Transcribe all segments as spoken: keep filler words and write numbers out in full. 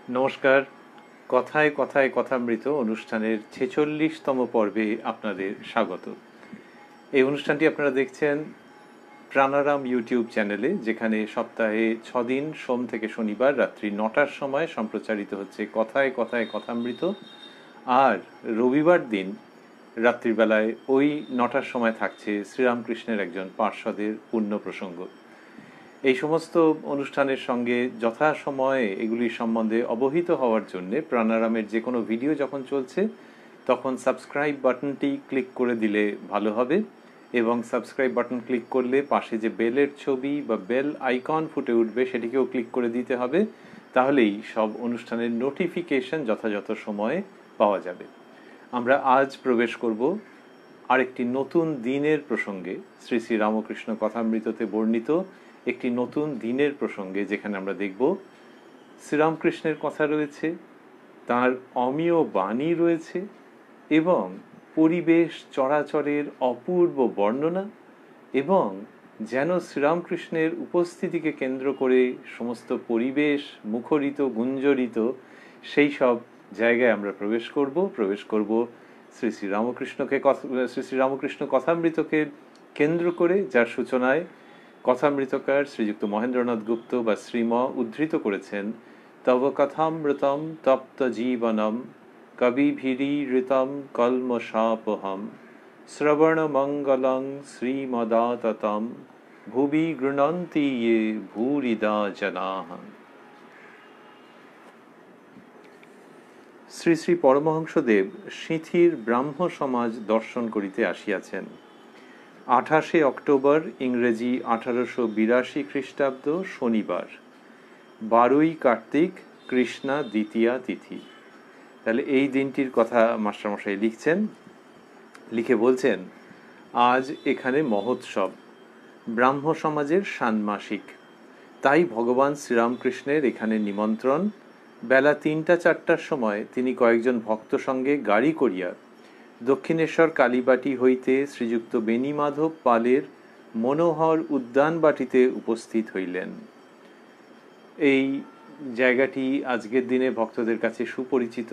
নমস্কার। কথায় কথায় কথামৃত অনুষ্ঠানের ছেচল্লিশতম পর্বে আপনাদের স্বাগত। এই অনুষ্ঠানটি আপনারা দেখছেন প্রাণারাম ইউটিউব চ্যানেলে, যেখানে সপ্তাহে ছদিন সোম থেকে শনিবার রাত্রি নটার সময় সম্প্রচারিত হচ্ছে কথায় কথায় কথামৃত, আর রবিবার দিন রাত্রিবেলায় ওই নটার সময় থাকছে শ্রীরামকৃষ্ণের একজন পার্ষদের পুণ্য প্রসঙ্গ। এই সমস্ত অনুষ্ঠানের সঙ্গে যথাসময়ে এগুলির সম্বন্ধে অবহিত হওয়ার জন্যে প্রাণারামের যে কোনো ভিডিও যখন চলছে তখন সাবস্ক্রাইব বাটনটি ক্লিক করে দিলে ভালো হবে, এবং সাবস্ক্রাইব বাটন ক্লিক করলে পাশে যে বেলের ছবি বা বেল আইকন ফুটে উঠবে সেটিকেও ক্লিক করে দিতে হবে। তাহলেই সব অনুষ্ঠানের নোটিফিকেশন যথাযথ সময়ে পাওয়া যাবে। আমরা আজ প্রবেশ করব আরেকটি নতুন দিনের প্রসঙ্গে, শ্রী শ্রী রামকৃষ্ণ কথামৃততে বর্ণিত একটি নতুন দিনের প্রসঙ্গে, যেখানে আমরা দেখব শ্রীরামকৃষ্ণের কথা রয়েছে, তার অমীয় বাণী রয়েছে, এবং পরিবেশ চরাচরের অপূর্ব বর্ণনা, এবং যেন শ্রীরামকৃষ্ণের উপস্থিতিকে কেন্দ্র করে সমস্ত পরিবেশ মুখরিত গুঞ্জরিত সেই সব জায়গায় আমরা প্রবেশ করব প্রবেশ করব শ্রী শ্রী রামকৃষ্ণকে শ্রী শ্রী রামকৃষ্ণ কথামৃতকে কেন্দ্র করে, যার সূচনায় কথামৃতকার শ্রীযুক্ত মহেন্দ্রনাথ গুপ্ত বা শ্রীম উদ্ধৃত করেছেন, তব কথামৃতম তপ্ত জীবনম কবিভিরীঋতম কলমশাপহম শ্রবণমঙ্গলং শ্রীমদাততম ভুবি গৃণন্তি ইয়ে ভূরিদা জনাঃ। শ্রী শ্রী পরমহংসদেব সিঁথির ব্রাহ্ম সমাজ দর্শন করিতে আসিয়াছেন। আঠাশে অক্টোবর ইংরেজি আঠারোশো বিরাশি খ্রিস্টাব্দ শনিবার, বারোই কার্তিক, কৃষ্ণা দ্বিতীয়া তিথি। তাহলে এই দিনটির কথা মাস্টারমশাই লিখছেন, লিখে বলছেন, আজ এখানে মহোৎসব, ব্রাহ্ম সমাজের ষান্মাসিক, তাই ভগবান শ্রীরামকৃষ্ণের এখানে নিমন্ত্রণ। বেলা তিনটা চারটার সময় তিনি কয়েকজন ভক্ত সঙ্গে গাড়ি করিয়া দক্ষিণেশ্বর কালীবাটি হইতে শ্রীযুক্ত বেণীমাধব পালের মনোহর উদ্যানবাটিতে উপস্থিত হইলেন। এই জায়গাটি আজকের দিনে ভক্তদের কাছে সুপরিচিত।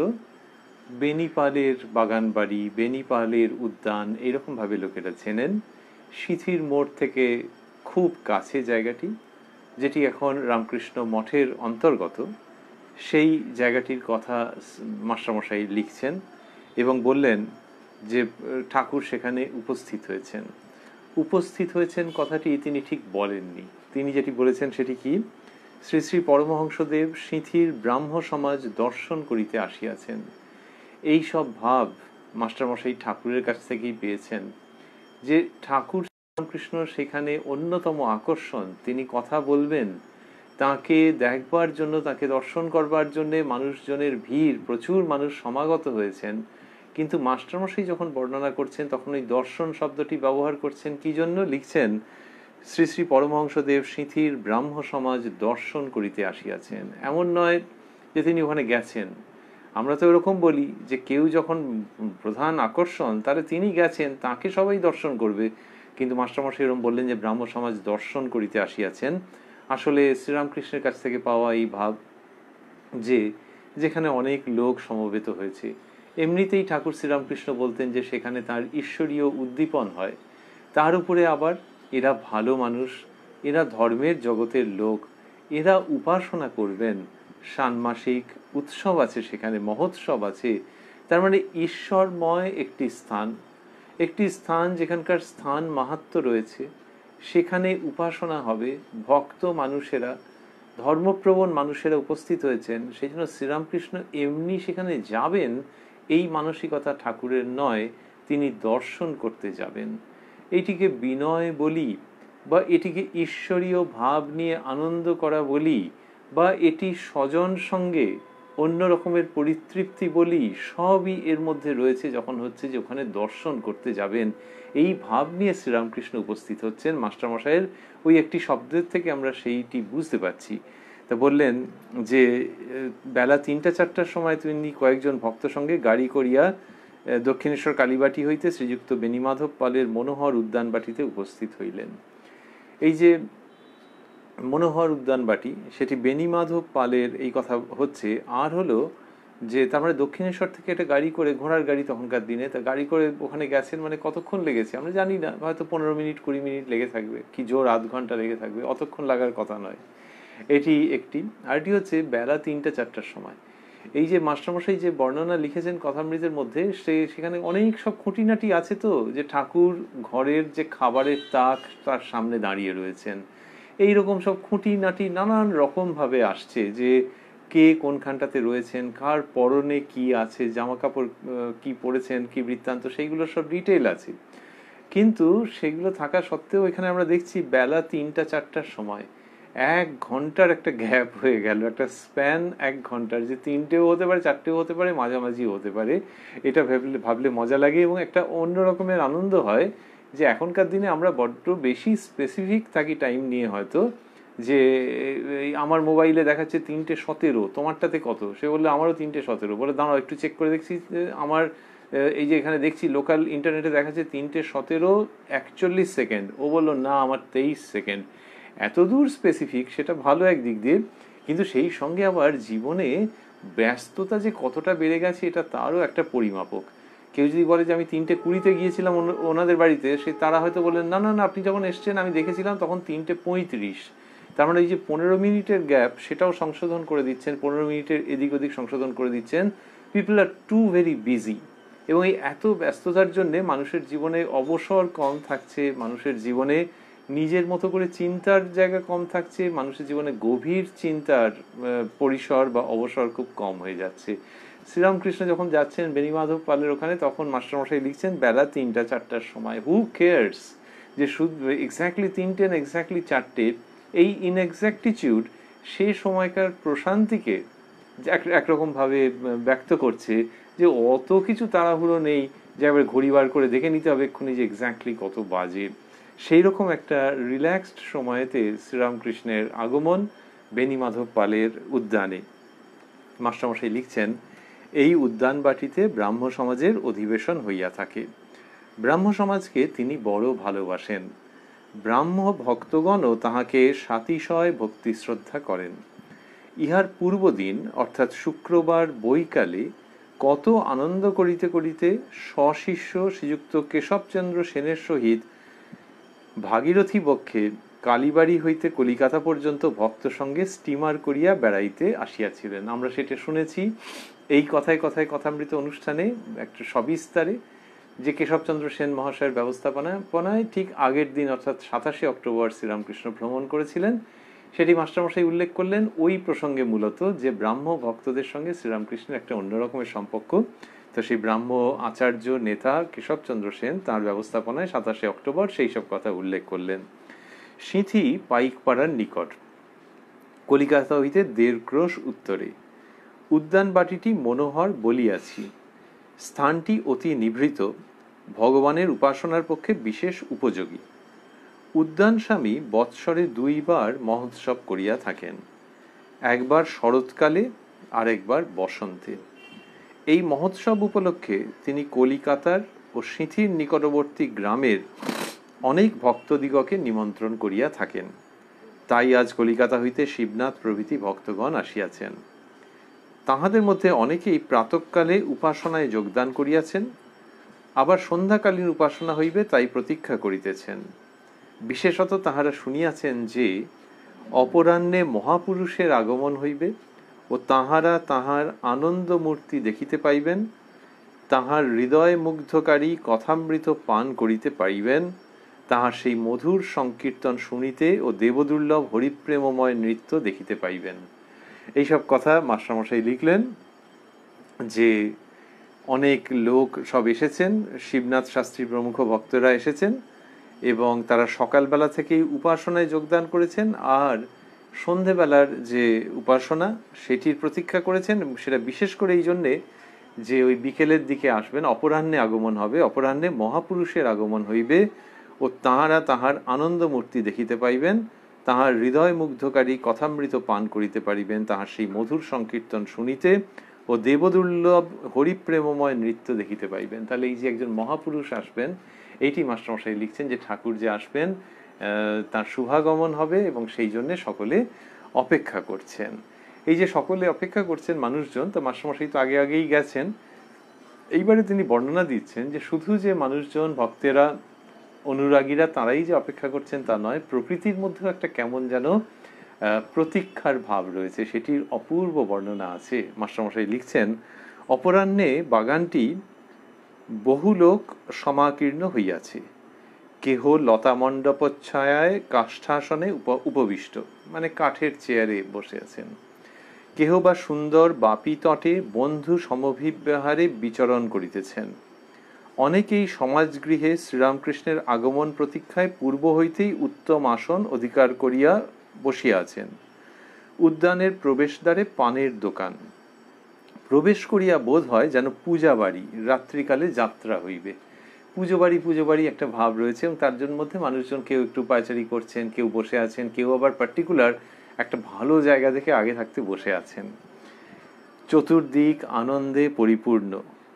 বেণীপালের বাগান বাড়ি, বেণীপালের উদ্যান, এইরকমভাবে লোকেরা চেনেন। সিঁথির মোড় থেকে খুব কাছে জায়গাটি, যেটি এখন রামকৃষ্ণ মঠের অন্তর্গত। সেই জায়গাটির কথা মাস্টারমশাই লিখছেন এবং বললেন যে ঠাকুর সেখানে উপস্থিত হয়েছেন। উপস্থিত হয়েছেন কথাটি তিনি ঠিক বলেননি। তিনি যেটি বলেছেন সেটি কি, শ্রী শ্রী পরমহংসদেব সিঁথির ব্রাহ্ম সমাজ দর্শন করিতে আসিয়াছেন। এই সব ভাব মাস্টারমশাই ঠাকুরের কাছ থেকেই পেয়েছেন, যে ঠাকুর শ্রীরামকৃষ্ণ সেখানে অন্যতম আকর্ষণ। তিনি কথা বলবেন, তাকে দেখবার জন্য, তাকে দর্শন করবার জন্য মানুষজনের ভিড়, প্রচুর মানুষ সমাগত হয়েছেন। কিন্তু মাস্টারমশাই যখন বর্ণনা করছেন তখন ওই দর্শন শব্দটি ব্যবহার করছেন কি জন্য? লিখছেন, শ্রী শ্রী পরমহংসদেব সিঁথির ব্রাহ্ম সমাজ দর্শন করিতে আসিয়াছেন। এমন নয় যে তিনি ওখানে গেছেন। আমরা তো এরকম বলি যে কেউ যখন প্রধান আকর্ষণ তাহলে তিনি গেছেন, তাকে সবাই দর্শন করবে। কিন্তু মাস্টারমশাই এরকম বললেন যে ব্রাহ্ম সমাজ দর্শন করিতে আসিয়াছেন। আসলে শ্রীরামকৃষ্ণের কাছ থেকে পাওয়া এই ভাব যে যেখানে অনেক লোক সমবেত হয়েছে, এমনিতেই ঠাকুর শ্রীরামকৃষ্ণ বলতেন যে সেখানে তার ঈশ্বরীয় উদ্দীপন হয়। তার উপরে আবার এরা ভালো মানুষ, এরা ধর্মের জগতের লোক, এরা উপাসনা করবেন, ষান্মাসিক উৎসব আছে, সেখানে মহোৎসব আছে। তার মানে ঈশ্বরময় একটি স্থান, একটি স্থান যেখানকার স্থান মাহাত্ম্য রয়েছে, সেখানে উপাসনা হবে। ভক্ত মানুষেরা, ধর্মপ্রবণ মানুষেরা উপস্থিত হয়েছেন। সেই জন্য শ্রীরামকৃষ্ণ এমনি সেখানে যাবেন এই মানসিকতা ঠাকুরের নয়, তিনি দর্শন করতে যাবেন। এইটিকে বিনয় বলি, বা এটিকে ঈশ্বরীয় ভাব নিয়ে আনন্দ করা বলি, বা এটি স্বজন সঙ্গে অন্য রকমের পরিতৃপ্তি বলি, সবই এর মধ্যে রয়েছে যখন হচ্ছে যে ওখানে দর্শন করতে যাবেন। এই ভাব নিয়ে শ্রীরামকৃষ্ণ উপস্থিত হচ্ছেন। মাস্টারমশাইয়ের ওই একটি শব্দের থেকে আমরা সেইটি বুঝতে পারছি। তা বললেন যে বেলা তিনটা চারটার সময় তিনি কয়েকজন ভক্ত সঙ্গে গাড়ি করিয়া দক্ষিণেশ্বর কালীবাটি হইতে শ্রীযুক্ত বেণীমাধব পালের মনোহর উদ্যানবাটিতে উপস্থিত হইলেন। এই যে মনোহর উদ্যানবাটি, সেটি বেণীমাধব পালের এই কথা হচ্ছে। আর হলো যে তার মানে দক্ষিণেশ্বর থেকে একটা গাড়ি করে, ঘোড়ার গাড়ি তখনকার দিনে, তা গাড়ি করে ওখানে গেছেন, মানে কতক্ষণ লেগেছে আমরা জানি না, হয়তো পনেরো মিনিট কুড়ি মিনিট লেগে থাকবে, কি জোর আধ ঘন্টা লেগে থাকবে, অতক্ষণ লাগার কথা নয়। এটি একটি। আরটি হচ্ছে বেলা তিনটা চারটার সময়। এই যে মাস্টারমশাই যে বর্ণনা লিখেছেন কথামৃতের মধ্যে, সে সেখানে অনেক সব খুঁটিনাটি আছে, তো যে ঠাকুর ঘরের যে খাবারের তাক তার সামনে দাঁড়িয়ে রয়েছেন, এইরকম সব খুঁটিনাটি নানান রকমভাবে আসছে, যে কে কোনখানটাতে রয়েছেন, কার পরনে কি আছে, জামা কাপড় কি পরেছেন, কি বৃত্তান্ত, সেইগুলো সব ডিটেইল আছে। কিন্তু সেগুলো থাকা সত্ত্বেও এখানে আমরা দেখছি বেলা তিনটা চারটার সময় এক ঘন্টার একটা গ্যাপ হয়ে গেল, একটা স্প্যান এক ঘন্টার, যে তিনটেও হতে পারে, চারটেও হতে পারে, মাঝামাঝিও হতে পারে। এটা ভাবলে ভাবলে মজা লাগে এবং একটা অন্য রকমের আনন্দ হয়, যে এখনকার দিনে আমরা বড্ড বেশি স্পেসিফিক থাকি টাইম নিয়ে, হয়তো যে আমার মোবাইলে দেখাচ্ছে তিনটে সতেরো, তোমারটাতে কত, সে বললে আমারও তিনটে সতেরো, বলে দাঁড়াও একটু চেক করে দেখছি, আমার এই যে এখানে দেখছি লোকাল ইন্টারনেটে দেখাচ্ছে তিনটে সতেরো একচল্লিশ সেকেন্ড, ও বললো না আমার তেইশ সেকেন্ড। এত দূর স্পেসিফিক, সেটা ভালো একদিক দিয়ে, কিন্তু সেই সঙ্গে আবার জীবনে ব্যস্ততা যে কতটা বেড়ে গেছে এটা তারও একটা পরিমাপক। কেউ যদি বলে যে আমি তিনটে কুড়িতে গিয়েছিলাম ওনাদের বাড়িতে, সে তারা হয়তো বললেন না না না আপনি যখন এসছেন আমি দেখেছিলাম তখন তিনটে পঁয়ত্রিশ। তার মানে এই যে পনেরো মিনিটের গ্যাপ, সেটাও সংশোধন করে দিচ্ছেন, পনেরো মিনিটের এদিক ওদিক সংশোধন করে দিচ্ছেন। People are too very busy, এবং এই এত ব্যস্ততার জন্য মানুষের জীবনে অবসর কম থাকছে, মানুষের জীবনে নিজের মতো করে চিন্তার জায়গা কম থাকছে, মানুষের জীবনে গভীর চিন্তার পরিসর বা অবসর খুব কম হয়ে যাচ্ছে। শ্রীরামকৃষ্ণ যখন যাচ্ছেন বেণীমাধব পালের ওখানে, তখন মাস্টারমশাই লিখছেন বেলা তিনটা চারটার সময়। হু কেয়ার্স যে শুধু এক্স্যাক্টলি তিনটে না এক্স্যাক্টলি চারটে, এই ইনএক্স্যাক্টিটিউড সেই সময়কার প্রশান্তিকে একরকম ভাবে ব্যক্ত করছে, যে অত কিছু তাড়াহুড়ো নেই যে আবার ঘড়ি বার করে দেখে নিতে হবে এক্ষুনি যে এক্স্যাক্টলি কত বাজে। সেই রকম একটা রিল্যাক্সড সময়েতে শ্রীরামকৃষ্ণের আগমন বেণীমাধব পালের উদ্যানে। মাস্টারমশাই লিখছেন, এই উদ্যানবাটিতে ব্রাহ্ম সমাজের অধিবেশন হইয়া থাকে। ব্রাহ্ম সমাজকে তিনি বড় ভালোবাসেন। ব্রাহ্ম ভক্তগণও তাহাকে সাতিশয় ভক্তি শ্রদ্ধা করেন। ইহার পূর্বদিন অর্থাৎ শুক্রবার বৈকালে কত আনন্দ করিতে করিতে স্বশিষ্য শ্রীযুক্ত কেশবচন্দ্র সেনের সহিত ভাগীরথী বক্ষে কালীবাড়ি হইতে কলিকাতা পর্যন্ত ভক্ত সঙ্গে স্টিমার করিয়া বেড়াইতে আসিয়াছিলেন। আমরা সেটা শুনেছি এই কথায় কথায় কথামৃত অনুষ্ঠানে একটা সবিস্তারে, যে কেশবচন্দ্র সেন মহাশয়ের ব্যবস্থাপনায় ঠিক আগের দিন অর্থাৎ সাতাশে অক্টোবর শ্রীরামকৃষ্ণ ভ্রমণ করেছিলেন। সেটি মাস্টারমশাই উল্লেখ করলেন ওই প্রসঙ্গে, মূলত যে ব্রাহ্ম ভক্তদের সঙ্গে শ্রীরামকৃষ্ণের একটা অন্যরকমের সম্পর্ক। তো সেই ব্রাহ্ম আচার্য নেতা কেশবচন্দ্র সেন তাঁর ব্যবস্থাপনায় সাতাশে অক্টোবর সেই সব কথা উল্লেখ করলেন। সিঁথি পাইকপাড়ার নিকট, কলিকাতা হইতে দেড় ক্রোশ উত্তরে। উদ্যানবাটিটি মনোহর বলিয়াছি। স্থানটি অতি নিভৃত, ভগবানের উপাসনার পক্ষে বিশেষ উপযোগী। উদ্যান স্বামী বৎসরে দুইবার মহোৎসব করিয়া থাকেন, একবার শরৎকালে আর একবার বসন্তে। এই মহোৎসব উপলক্ষে তিনি কলিকাতার ও সিঁথির নিকটবর্তী গ্রামের অনেক ভক্তদিগকে নিমন্ত্রণ করিয়া থাকেন। তাই আজ কলিকাতা হইতে শিবনাথ প্রভৃতি ভক্তগণ আসিয়াছেন। তাহাদের মধ্যে অনেকেই প্রাতঃকালে উপাসনায় যোগদান করিয়াছেন, আবার সন্ধ্যাকালীন উপাসনা হইবে তাই প্রতীক্ষা করিতেছেন। বিশেষত তাহারা শুনিয়াছেন যে অপরাহ্নে মহাপুরুষের আগমন হইবে ও তাহারা তাহার আনন্দ মূর্তি দেখিতে পাইবেন, তাহার হৃদয় মুগ্ধকারী কথামৃত পান করিতে পাইবেন, তাহার সেই মধুর সংকীর্তন শুনিতে ও দেবদুর্লভ হরিপ্রেমময় নৃত্য দেখিতে পাইবেন। এইসব কথা মাস্টারমশাই লিখলেন, যে অনেক লোক সব এসেছেন, শিবনাথ শাস্ত্রী প্রমুখ ভক্তরা এসেছেন এবং তারা সকালবেলা থেকেই উপাসনায় যোগদান করেছেন, আর সন্ধেবেলার যে উপাসনা সেটির প্রতীক্ষা করেছেন। সেটা বিশেষ করে এই জন্যে যে ওই বিকেলের দিকে আসবেন, অপরাহ্নে আগমন হবে, অপরাহ্নে মহাপুরুষের আগমন হইবে ও তাহারা তাহার আনন্দ মূর্তি দেখিতে পাইবেন, তাহার হৃদয় মুগ্ধকারী কথামৃত পান করিতে পারিবেন, তাহার সেই মধুর সংকীর্তন শুনিতে ও দেবদুর্লভ হরিপ্রেমময় নৃত্য দেখিতে পাইবেন। তাহলে এই যে একজন মহাপুরুষ আসবেন, এইটি মাস্টারমশাই লিখছেন যে ঠাকুর যে আসবেন তার শুভাগমন হবে এবং সেই জন্যে সকলে অপেক্ষা করছেন। এই যে সকলে অপেক্ষা করছেন মানুষজন, তো মাস্টারমশাই তো আগে আগেই গেছেন। এইবারে তিনি বর্ণনা দিচ্ছেন যে শুধু যে মানুষজন, ভক্তেরা, অনুরাগীরা তারাই যে অপেক্ষা করছেন তা নয়, প্রকৃতির মধ্যেও একটা কেমন যেন প্রতীক্ষার ভাব রয়েছে, সেটির অপূর্ব বর্ণনা আছে। মাস্টারমশাই লিখছেন, অপরাহ্নে বাগানটি বহু লোক সমাকীর্ণ হইয়াছে, কেহ লতামণ্ডপচ্ছায়ায় কাষ্ঠাসনে উপবিষ্ট, মানে কাঠের চেয়ারে বসে আছেন, কেহ বা সুন্দর বাপি তটে বন্ধু সমভিব্যাহারে বিচরণ করিতেছেন। অনেকেই সমাজগৃহে শ্রীরামকৃষ্ণের আগমন প্রতীক্ষায় পূর্ব হইতেই উত্তম আসন অধিকার করিয়া বসিয়া আছেন। উদ্যানের প্রবেশদ্বারে পানের দোকান, প্রবেশ করিয়া বোধ হয় যেন পূজা বাড়ি, রাত্রিকালে যাত্রা হইবে। পুজো বাড়ি পুজো বাড়ি একটা ভাব রয়েছে, এবং তার জন্য মধ্যে মানুষজন কেউ একটু পায়চারি করছেন, কেউ বসে আছেন, কেউ আবার পার্টিকুলার একটা ভালো জায়গা দেখে আগে থাকতে বসে আছেন। চতুর্দিক আনন্দে পরিপূর্ণ,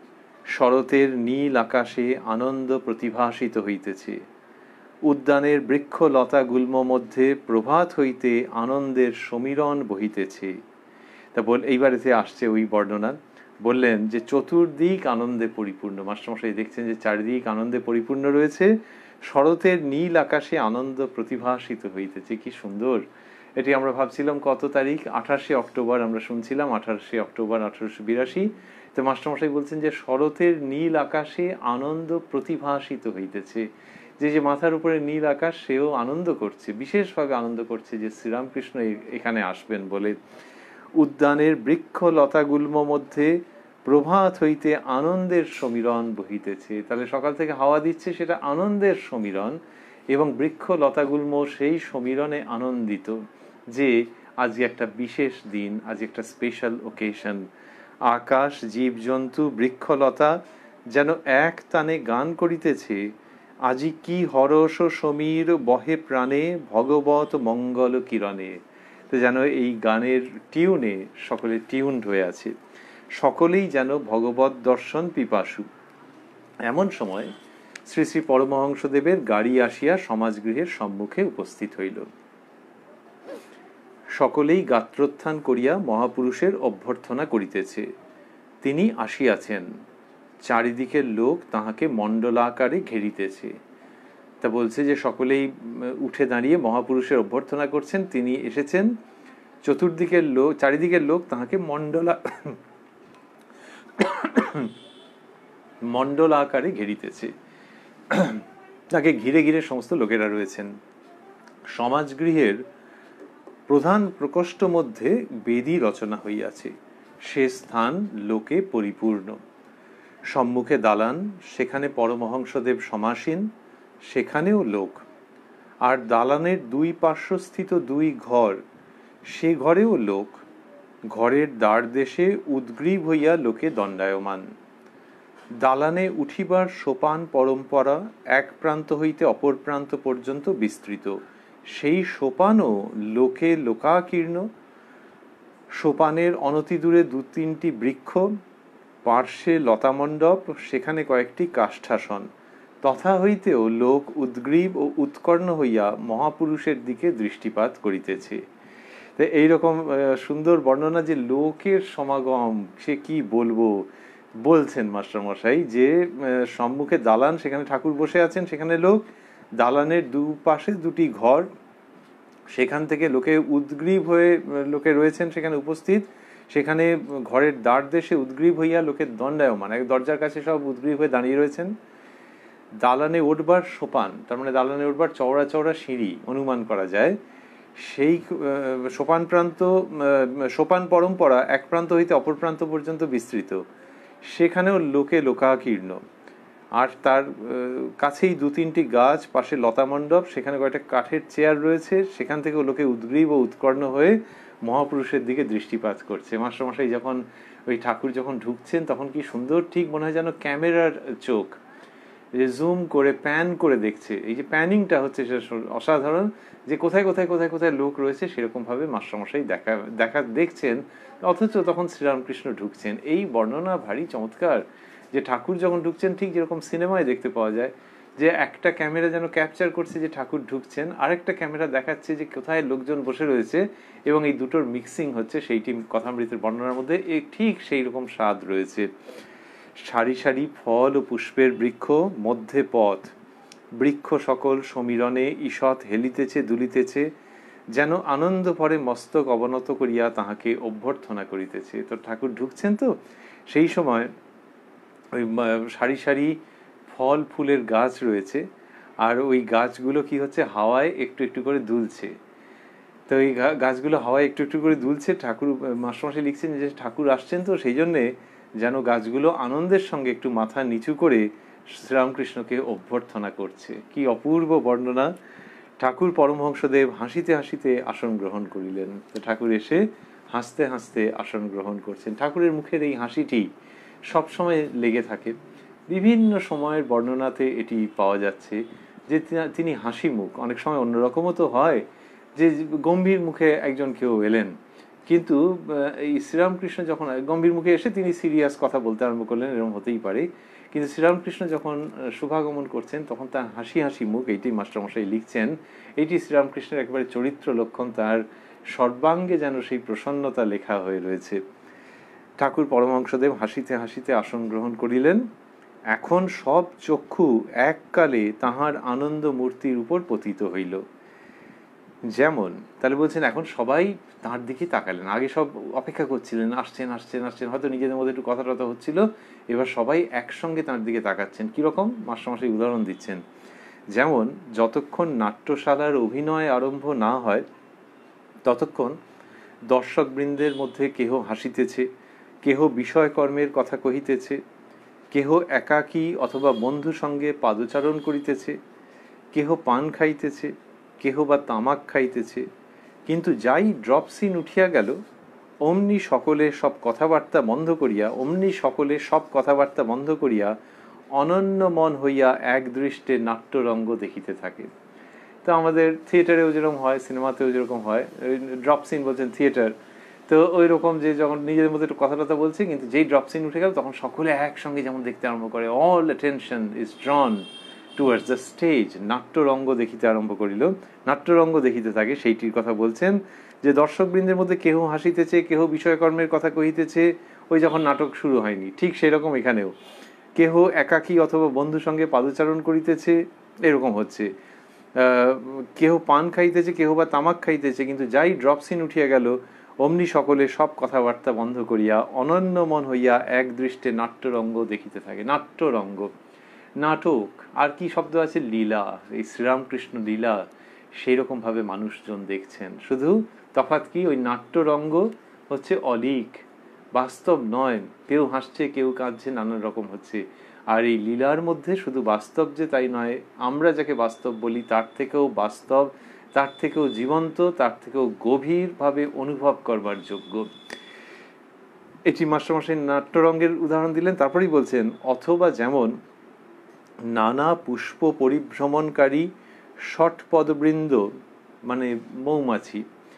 শরতের নীল আকাশে আনন্দ প্রতিভাসিত হইতেছে। উদ্যানের বৃক্ষ লতা গুল্ম মধ্যে প্রভাত হইতে আনন্দের সমীরণ বহিতেছে। তা বল এইবারেতে আসছে ওই বর্ণনা, বললেন যে চতুর্দিক আনন্দে পরিপূর্ণ। মাস্টারমশাই দেখছেন যে চারিদিক আনন্দে পরিপূর্ণ রয়েছে, শরতের নীল আকাশে আনন্দ প্রতিভাসিত হইতেছে। কি সুন্দর! এটি আমরা ভাবছিলাম কত তারিখ, আঠাশে অক্টোবর আমরা শুনছিলাম, আঠাশে অক্টোবর আঠারোশো বিরাশি। তো মাস্টারমশাই বলছেন যে শরতের নীল আকাশে আনন্দ প্রতিভাসিত হইতেছে, যে যে মাথার উপরে নীল আকাশ সেও আনন্দ করছে, বিশেষভাবে আনন্দ করছে যে শ্রীরামকৃষ্ণ এখানে আসবেন বলে। উদ্যানের বৃক্ষ লতাগুল্ম মধ্যে প্রভাত হইতে আনন্দের সমীরণ বহিতেছে। তাহলে সকাল থেকে হাওয়া দিচ্ছে, সেটা আনন্দের সমীরণ, এবং বৃক্ষ লতাগুল্ম সেই সমীরণে আনন্দিত যে আজকে একটা বিশেষ দিন, আজ একটা স্পেশাল ওকেশন। আকাশ, জীবজন্তু, বৃক্ষলতা যেন এক তানে গান করিতেছে, আজি কি হরষ সমীর বহে প্রাণে ভগবত মঙ্গল কিরণে। তো যেন এই গানের টিউনে সকলে টিউনড হয়ে আছে, সকলেই যেন ভগবত দর্শন পিপাসু। এমন সময় শ্রী শ্রী পরমহংসদেবের গাড়ি আসিয়া সমাজগৃহের সম্মুখে উপস্থিত হইল। সকলেই গাত্রোত্থান করিয়া মহাপুরুষের অভ্যর্থনা করিতেছে। তিনি আসিয়াছেন, চারিদিকের লোক তাহাকে মণ্ডলাকারে ঘেরিতেছে। তা বলছে যে সকলেই উঠে দাঁড়িয়ে মহাপুরুষের অভ্যর্থনা করছেন, তিনি এসেছেন, চতুর্দিকের লোক, চারিদিকের লোক তাহাকে মণ্ডলা মণ্ডল আকারে ঘেরিতেছে, তাকে ঘিরে ঘিরে সমস্ত লোকেরা রয়েছেন। সমাজগৃহের প্রধান প্রকোষ্ঠ মধ্যে বেদী রচনা হইয়াছে, সে স্থান লোকে পরিপূর্ণ। সম্মুখে দালান, সেখানে পরমহংসদেব সমাসীন, সেখানেও লোক। আর দালানের দুই পার্শ্বস্থিত দুই ঘর, সে ঘরেও লোক। ঘরের দ্বার দেশে উদ্গ্রীব হইয়া লোকে দণ্ডায়মান। দালানে উঠিবার সোপান পরম্পরা এক প্রান্ত হইতে অপর প্রান্ত পর্যন্ত বিস্তৃত, সেই সোপানও লোকে লোকাকীর্ণ। সোপানের অনতিদূরে দু তিনটি বৃক্ষ, পার্শ্বে লতামণ্ডপ, সেখানে কয়েকটি কাষ্ঠাসন, তথা হইতেও লোক উদ্গ্রীব ও উৎকর্ণ হইয়া মহাপুরুষের দিকে দৃষ্টিপাত করিতেছে। তো এইরকম সুন্দর বর্ণনা, যে লোকের সমাগম, সে কি বলবো, বলছেন মাস্টারমশাই যে সম্মুখে দালান, সেখানে ঠাকুর বসে আছেন, সেখানে লোক। দালানের দুপাশে দুটি ঘর, সেখান থেকে লোকে উদ্গ্রীব হয়ে লোকে রয়েছেন সেখানে উপস্থিত। সেখানে ঘরের দ্বার দেশে উদ্গ্রীব হইয়া লোকের দণ্ডায়মান, এক দরজার কাছে সব উদ্গ্রীব হয়ে দাঁড়িয়ে রয়েছেন। দালানে উঠবার সোপান, তার মানে দালানে উঠবার চওড়া চওড়া সিঁড়ি অনুমান করা যায়, সেই সোপান প্রান্ত, সোপান পরম্পরা এক প্রান্ত হইতে অপর প্রান্ত পর্যন্ত বিস্তৃত, সেখানেও লোকে লোকাকীর্ণ। আর তার কাছেই দু তিনটি গাছ, পাশে লতামণ্ডপ, সেখানে কয়েকটা কাঠের চেয়ার রয়েছে, সেখান থেকেও লোকে উদ্গ্রীব ও উৎকর্ণ হয়ে মহাপুরুষের দিকে দৃষ্টিপাত করছে। মাস্টারমশাই যখন ওই ঠাকুর যখন ঢুকছেন, তখন কি সুন্দর, ঠিক মনে হয় যেন ক্যামেরার চোখ যে জুম করে প্যান করে দেখছে। এই যে প্যানিংটা হচ্ছে সেটা অসাধারণ, যে কোথায় কোথায় কোথায় কোথায় লোক রয়েছে সেরকম ভাবে মাস্টারমশাই দেখা দেখা দেখছেন, অথচ তখন শ্রীরামকৃষ্ণ ঢুকছেন। এই বর্ণনা ভারী চমৎকার, যে ঠাকুর যখন ঢুকছেন ঠিক যেরকম সিনেমায় দেখতে পাওয়া যায়, যে একটা ক্যামেরা যেন ক্যাপচার করছে যে ঠাকুর ঢুকছেন, আরেকটা ক্যামেরা দেখাচ্ছে যে কোথায় লোকজন বসে রয়েছে, এবং এই দুটোর মিক্সিং হচ্ছে সেইটি কথামৃতের বর্ণনার মধ্যে ঠিক সেই রকম স্বাদ রয়েছে। সারি সারি ফল ও পুষ্পের বৃক্ষ, মধ্যে পথ, বৃক্ষ সকল সমীরণে ঈষৎ হেলিতেছে দুলিতেছে, যেন আনন্দ পরে মস্তক অবনত করিয়া তাহাকে অভ্যর্থনা করিতেছে। তো ঠাকুর ঢুকছেন, তো সেই সময় ওই সারি সারি ফল ফুলের গাছ রয়েছে, আর ওই গাছগুলো কি হচ্ছে, হাওয়ায় একটু একটু করে দুলছে। তো এই গাছগুলো হাওয়ায় একটু একটু করে দুলছে। ঠাকুর মাস্টারমশাই লিখছেন যে ঠাকুর আসছেন, তো সেই জন্যে যেন গাছগুলো আনন্দের সঙ্গে একটু মাথা নিচু করে শ্রীরামকৃষ্ণকে অভ্যর্থনা করছে। কি অপূর্ব বর্ণনা! ঠাকুর পরমহংসদেব হাসিতে হাসিতে আসন গ্রহণ করিলেন। তো ঠাকুর এসে হাসতে হাসতে আসন গ্রহণ করছেন। ঠাকুরের মুখের এই হাসিটি সবসময় লেগে থাকে। বিভিন্ন সময়ের বর্ণনাতে এটি পাওয়া যাচ্ছে যে তিনি হাসি মুখ। অনেক সময় অন্যরকমও তো হয় যে গম্ভীর মুখে একজন কেউ এলেন, কিন্তু এই শ্রীরামকৃষ্ণ যখন গম্ভীর মুখে এসে তিনি সিরিয়াস কথা বলতে আরম্ভ করলেন, এরকম হতেই পারে, কিন্তু শ্রীরামকৃষ্ণ যখন শুভাগমন করছেন তখন তার হাসি হাসি মুখ, এইটি মাস্টারমশাই লিখছেন। এইটি শ্রীরামকৃষ্ণের একেবারে চরিত্র লক্ষণ, তার সর্বাঙ্গে যেন সেই প্রসন্নতা লেখা হয়ে রয়েছে। ঠাকুর পরমহংসদেব হাসিতে হাসিতে আসন গ্রহণ করিলেন। এখন সব চক্ষু এককালে তাহার আনন্দ মূর্তির উপর পতিত হইল। যেমন তাহলে বলছেন এখন সবাই তাঁর দিকে তাকালেন। আগে সব অপেক্ষা করছিলেন, আসছেন আসছেন আসছেন, হয়তো নিজেদের মধ্যে একটু কথা টথা হচ্ছিল, এবার সবাই একসঙ্গে তাঁর দিকে তাকাচ্ছেন। কিরকম? মাস্টারমশাই উদাহরণ দিচ্ছেন। যেমন যতক্ষণ নাট্যশালার অভিনয় আরম্ভ না হয় ততক্ষণ দর্শকবৃন্দের মধ্যে কেহ হাসিতেছে, কেহ বিষয়কর্মের কথা কহিতেছে, কেহ একাকী অথবা বন্ধু সঙ্গে পাদচারণ করিতেছে, কেহ পান খাইতেছে, কেহ বা তামাক খাইতেছে। কিন্তু যাই ড্রপ সিন উঠিয়া গেল অমনি সকলে সব কথাবার্তা বন্ধ করিয়া অমনি সকলে সব কথাবার্তা বন্ধ করিয়া অনন্য মন হইয়া এক দৃষ্টে নাট্যরঙ্গ দেখিতে থাকে। তো আমাদের থিয়েটারেও যেরকম হয়, সিনেমাতেও যেরকম হয়, ড্রপ সিন বলছেন থিয়েটার, তো ওই রকম যে যখন নিজেদের মধ্যে একটু কথা টথা বলছে, কিন্তু যেই ড্রপ সিন উঠে গেল তখন সকলে একসঙ্গে যেমন দেখতে আরম্ভ করে, all attention is drawn towards the stage, নাট্যরঙ্গ দেখিতে আরম্ভ করিল, নাট্যরঙ্গ দেখিতে থাকে। সেইটির কথা বলছেন যে দর্শকবৃন্দের মধ্যে কেহ হাসিতেছে, কেহ বিষয়কর্মের কথা কহিতেছে, ওই যখন নাটক শুরু হয়নি, ঠিক সেরকম এখানেও কেহ একাকী অথবা বন্ধুর সঙ্গে পাদচারণ করিতেছে, এরকম হচ্ছে। কেহ পান খাইতেছে, কেহ বা তামাক খাইতেছে, কিন্তু যাই ড্রপ সিন উঠিয়া গেল অমনি সকলে সব কথাবার্তা বন্ধ করিয়া অনন্য মন হইয়া এক দৃষ্টে নাট্যরঙ্গ দেখিতে থাকে। নাট্যরঙ্গ, নাটক, আর কি শব্দ আছে, লীলা, এই শ্রীরামকৃষ্ণ লীলা সেই রকম ভাবে মানুষজন দেখছেন। শুধু তফাৎ কি, ওই নাট্যরঙ্গ হচ্ছে অলীক, বাস্তব নয়, কেউ হাসছে কেউ কাঁদছে, নানান রকম হচ্ছে। আর এই লীলার মধ্যে শুধু বাস্তব যে তাই নয়, আমরা যাকে বাস্তব বলি তার থেকেও বাস্তব, তার থেকেও জীবন্ত, তার থেকেও গভীরভাবে অনুভব করবার যোগ্য। এটি মাস্টারমশাই নাট্যরঙ্গের উদাহরণ দিলেন। তারপরেই বলছেন অথবা যেমন নানা পুষ্প পরিভ্রমণকারী ষটপদবৃন্দ, মানে মৌমাছি,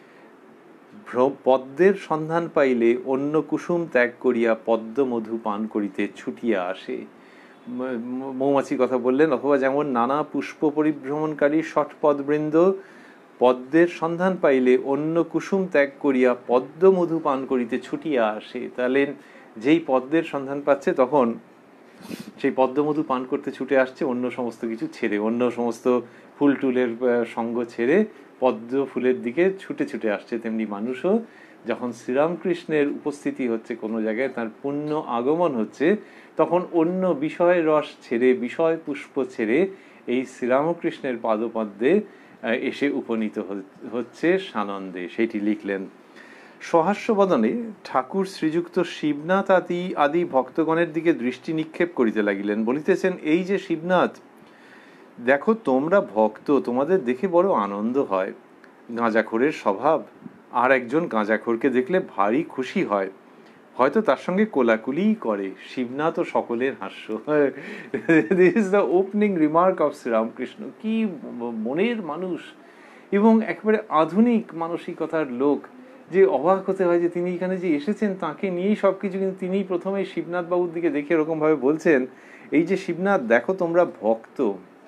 পদ্মের সন্ধান পাইলে অন্য কুসুম ত্যাগ করিয়া পদ্ম মধু পান করিতে ছুটিয়া আসে। মৌমাছির কথা বললেন। অথবা যেমন নানা পুষ্প পরিভ্রমণকারী ষটপদবৃন্দ পদ্মের সন্ধান পাইলে অন্য কুসুম ত্যাগ করিয়া পদ্ম মধু পান করিতে ছুটিয়া আসে। তাহলে যেই পদ্মের সন্ধান পাচ্ছে তখন সেই পদ্মমধু পান করতে ছুটে আসছে, অন্য সমস্ত কিছু ছেড়ে, অন্য সমস্ত ফুল টুলের সঙ্গ ছেড়ে পদ্ম ফুলের দিকে ছুটে ছুটে আসছে। তেমনি মানুষও যখন শ্রীরামকৃষ্ণের উপস্থিতি হচ্ছে কোনো জায়গায়, তার পুণ্য আগমন হচ্ছে, তখন অন্য বিষয় রস ছেড়ে, বিষয় পুষ্প ছেড়ে এই শ্রীরামকৃষ্ণের পাদপদ্মে এসে উপনীত হচ্ছে সানন্দে। সেইটি লিখলেন। সহাস্যবদনে ঠাকুর শ্রীযুক্ত শিবনাথ আদি আদি ভক্তগণের দিকে দৃষ্টি নিক্ষেপ করিতে লাগিলেন। বলিতেছেন, এই যে শিবনাথ, দেখো তোমরা ভক্ত, তোমাদের দেখে বড় আনন্দ হয়। গাঁজাখোরের স্বভাব, আর একজন গাঁজাখোরকে দেখলে ভারী খুশি হয়, হয়তো তার সঙ্গে কোলাকুলিই করে। শিবনাথ ও সকলের হাস্য। This is the opening remark of Sriramakrishna. কি মনের মানুষ, এবং একেবারে আধুনিক মানসিকতার লোক, যে অবাক হতে হয় যে তিনি এখানে যে এসেছেন তাকে নিয়েই সবকিছু, কিন্তু তিনি প্রথমে শিবনাথ বাবুর দিকে দেখে এরকম ভাবে বলছেন, এই যে শিবনাথ, দেখো তোমরা ভক্ত,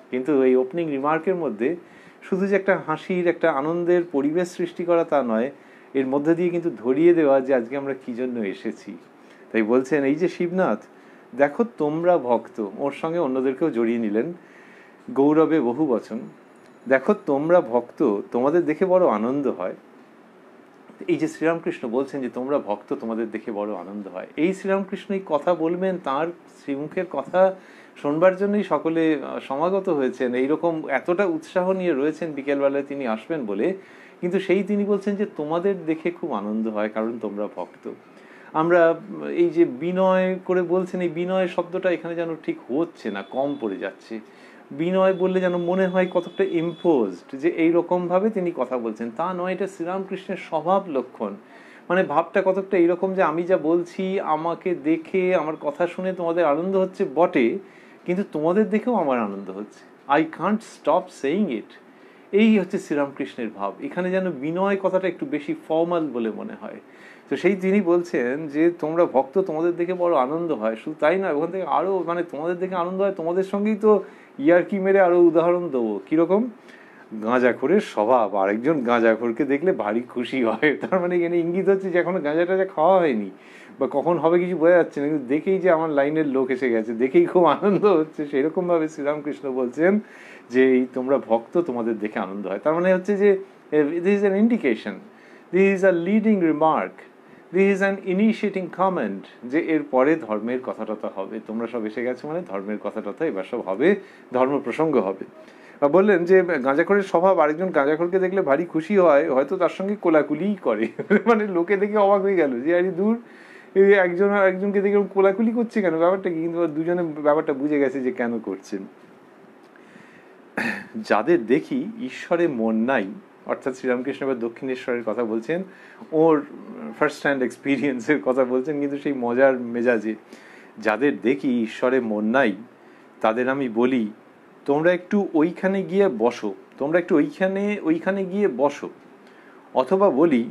কিন্তু এই ওপেনিং রিমার্কের মধ্যে শুধু যে একটা হাসির একটা আনন্দের পরিবেশ সৃষ্টি করা তা নয়, এর মধ্যে দিয়ে কিন্তু ধরিয়ে দেওয়া যে আজকে আমরা কী জন্য এসেছি। তাই বলছেন এই যে শিবনাথ, দেখো তোমরা ভক্ত, ওর সঙ্গে অন্যদেরকেও জড়িয়ে নিলেন গৌরবে বহু বচন, দেখো তোমরা ভক্ত, তোমাদের দেখে বড় আনন্দ হয়। এই যে শ্রীরামকৃষ্ণ বলছেন যে তোমরা ভক্ত, তোমাদের দেখে বড় আনন্দ হয়, এই শ্রীরামকৃষ্ণ এই কথা বলবেন, তাঁর শ্রীমুখের কথা শোনবার জন্যই সকলে সমাগত হয়েছেন, এইরকম এতটা উৎসাহ নিয়ে রয়েছেন বিকেলবেলায় তিনি আসবেন বলে। কিন্তু সেই তিনি বলছেন যে তোমাদের দেখে খুব আনন্দ হয়, কারণ তোমরা ভক্ত। আমরা এই যে বিনয় করে বলছেন, এই বিনয় শব্দটা এখানে যেন ঠিক হচ্ছে না, কম পড়ে যাচ্ছে। বিনয় বললে যেন মনে হয় কতটা ইম্পোজড, যে এইরকমভাবে তিনি কথা বলছেন, তা নয়, এটা শ্রীরামকৃষ্ণের স্বভাব লক্ষণ। মানে ভাবটা কতটা এইরকম যে আমি যা বলছি, আমাকে দেখে আমার কথা শুনে তোমাদের আনন্দ হচ্ছে বটে, কিন্তু তোমাদের দেখেও আমার আনন্দ হচ্ছে, I can't stop saying it. এই হচ্ছে শ্রীরামকৃষ্ণের ভাব। এখানে যেন বিনয় কথাটা একটু বেশি ফর্মাল বলে মনে হয়। তো সেই তিনি বলছেন যে তোমরা ভক্ত, তোমাদের দেখে বড় আনন্দ হয়। শুধু তাই নয়, ওখান থেকে আরও মানে তোমাদের দেখে আনন্দ হয়, তোমাদের সঙ্গেই তো ইয়ার্কি মেরে আরও উদাহরণ দেবো। কীরকম? গাঁজাখোরের স্বভাব, আরেকজন গাঁজাখোরকে দেখলে ভারী খুশি হয়। তার মানে এখানে ইঙ্গিত হচ্ছে যে এখনো গাঁজা টাজা খাওয়া হয়নি বা কখন হবে কিছু বোঝা যাচ্ছে না, কিন্তু দেখেই যে আমার লাইনের লোক এসে গেছে, দেখেই খুব আনন্দ হচ্ছে। সেরকমভাবে শ্রীরামকৃষ্ণ বলছেন যে এই তোমরা ভক্ত, তোমাদের দেখে আনন্দ হয়। তার মানে হচ্ছে যে this is an indication, this is a leading remark, this is an initiating comment, যে এর পরে ধর্মের কথাটা তো হবে, তোমরা সব এসে গেছো মানে ধর্মের কথাটা তো এবার সব হবে, ধর্ম প্রসঙ্গ হবে। বা বললেন যে গাঁজাখোরের স্বভাব, আরেকজন গাঁজাখোরকে দেখলে ভারী খুশি হয়, হয়তো তার সঙ্গে কোলাকুলিই করে। মানে লোকে দেখে অবাক হয়ে গেল যে আরে দূর, একজন আর একজনকে দেখে কোলাকুলি করছে কেন, ব্যাপারটা কি? কিন্তু দুজনে ব্যাপারটা বুঝে গেছে যে কেন করছেন। যাদের দেখি ঈশ্বরে মন নাই, অর্থাৎ শ্রীরামকৃষ্ণ এবার দক্ষিণেশ্বরের কথা বলছেন, ওর ফার্স্ট হ্যান্ড এক্সপিরিয়েন্সের কথা বলছেন, কিন্তু সেই মজার মেজাজে। যাদের দেখি ঈশ্বরে মন নাই, তাদের আমি বলি তোমরা একটু ওইখানে গিয়ে বসো, তোমরা একটু ওইখানে ওইখানে গিয়ে বসো। অথবা বলি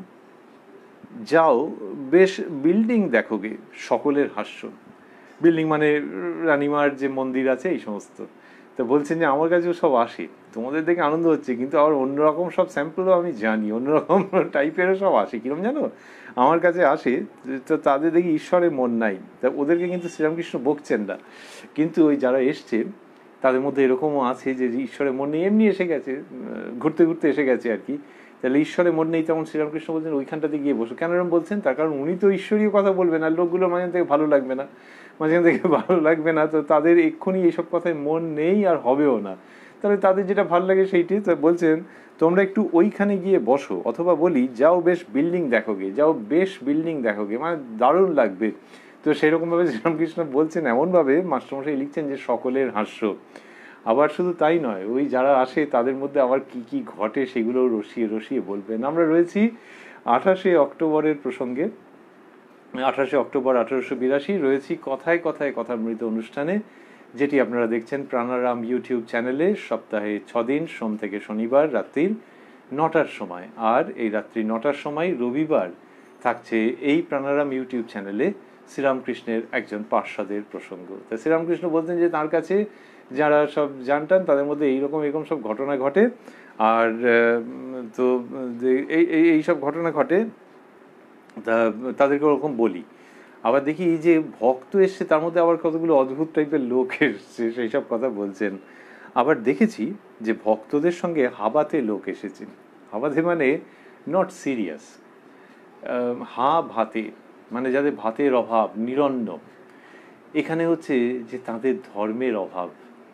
যাও বেশ বিল্ডিং দেখোগে, সকলের হাস্য। বিল্ডিং মানে রানীমার যে মন্দির আছে এই সমস্ত। তো বলছেন যে আমার কাছেও সব আসে, তোমাদের দেখে আনন্দ হচ্ছে, কিন্তু আবার অন্যরকম সব স্যাম্পলও আমি জানি, অন্যরকম টাইপেরও সব আসে। কিরকম জানো, আমার কাছে আসে, তো তাদের দেখি ঈশ্বরের মন নাই। তা ওদেরকে কিন্তু শ্রীরামকৃষ্ণ বকছেন না, কিন্তু ওই যারা এসছে তাদের মধ্যে এরকমও আছে যে ঈশ্বরের মন নেই, এমনি এসে গেছে, ঘুরতে ঘুরতে এসে গেছে আর কি। তাহলে ঈশ্বরের মন নেই, তেমন শ্রীরামকৃষ্ণ বলছেন ওইখানটাতে গিয়ে বসো। কেন এরকম বলছেন? তার কারণ উনি তো ঈশ্বরীয় কথা বলবেন, আর লোকগুলো মাঝখান থেকে ভালো লাগবে না, মাঝখান থেকে ভালো লাগবে না, তো তাদের এক্ষুনি এইসব কথায় মন নেই আর হবেও না। তাহলে তাদের যেটা ভালো লাগে সেইটি বলছেন, তোমরা একটু ওইখানে গিয়ে বসো। অথবা বলি যাও বেশ বিল্ডিং দেখোগে, যাও বেশ বিল্ডিং দেখোগে, মানে দারুণ লাগবে। তো সেরকমভাবে শ্রীরামকৃষ্ণ বলছেন, এমনভাবে মাস্টারমশাই লিখছেন যে সকলের হাস্য। আবার শুধু তাই নয়, ওই যারা আসে তাদের মধ্যে আবার কি কি ঘটে সেগুলো রসিয়ে রসিয়ে বলবেন। আমরা রয়েছি আঠাশে অক্টোবরের প্রসঙ্গে, আঠাশে অক্টোবর আঠারোশো বিরাশি রয়েছি কথায় কথায় কথামৃত অনুষ্ঠানে, যেটি আপনারা দেখছেন প্রাণারাম ইউটিউব চ্যানেলে সপ্তাহে ছদিন, সোম থেকে শনিবার রাত্রির নটার সময়। আর এই রাত্রি নটার সময় রবিবার থাকছে এই প্রাণারাম ইউটিউব চ্যানেলে শ্রীরামকৃষ্ণের একজন পার্ষদের প্রসঙ্গ। তা শ্রীরামকৃষ্ণ বলতেন যে তার কাছে যারা সব জানতেন তাদের মধ্যে এইরকম এরকম সব ঘটনা ঘটে, আর তো এই এই সব ঘটনা ঘটে, তা তাদেরকে ওরকম বলি। আবার দেখি এই যে ভক্ত এসছে তার মধ্যে আবার কতগুলো অদ্ভুত টাইপের লোক এসছে, সেই সব কথা বলছেন। আবার দেখেছি যে ভক্তদের সঙ্গে হাবাতে লোক এসেছেন। হাবাতে মানে নট সিরিয়াস, হা ভাতে মানে যাদের ভাতের অভাব, নিরন্ন। এখানে হচ্ছে যে তাদের ধর্মের অভাব,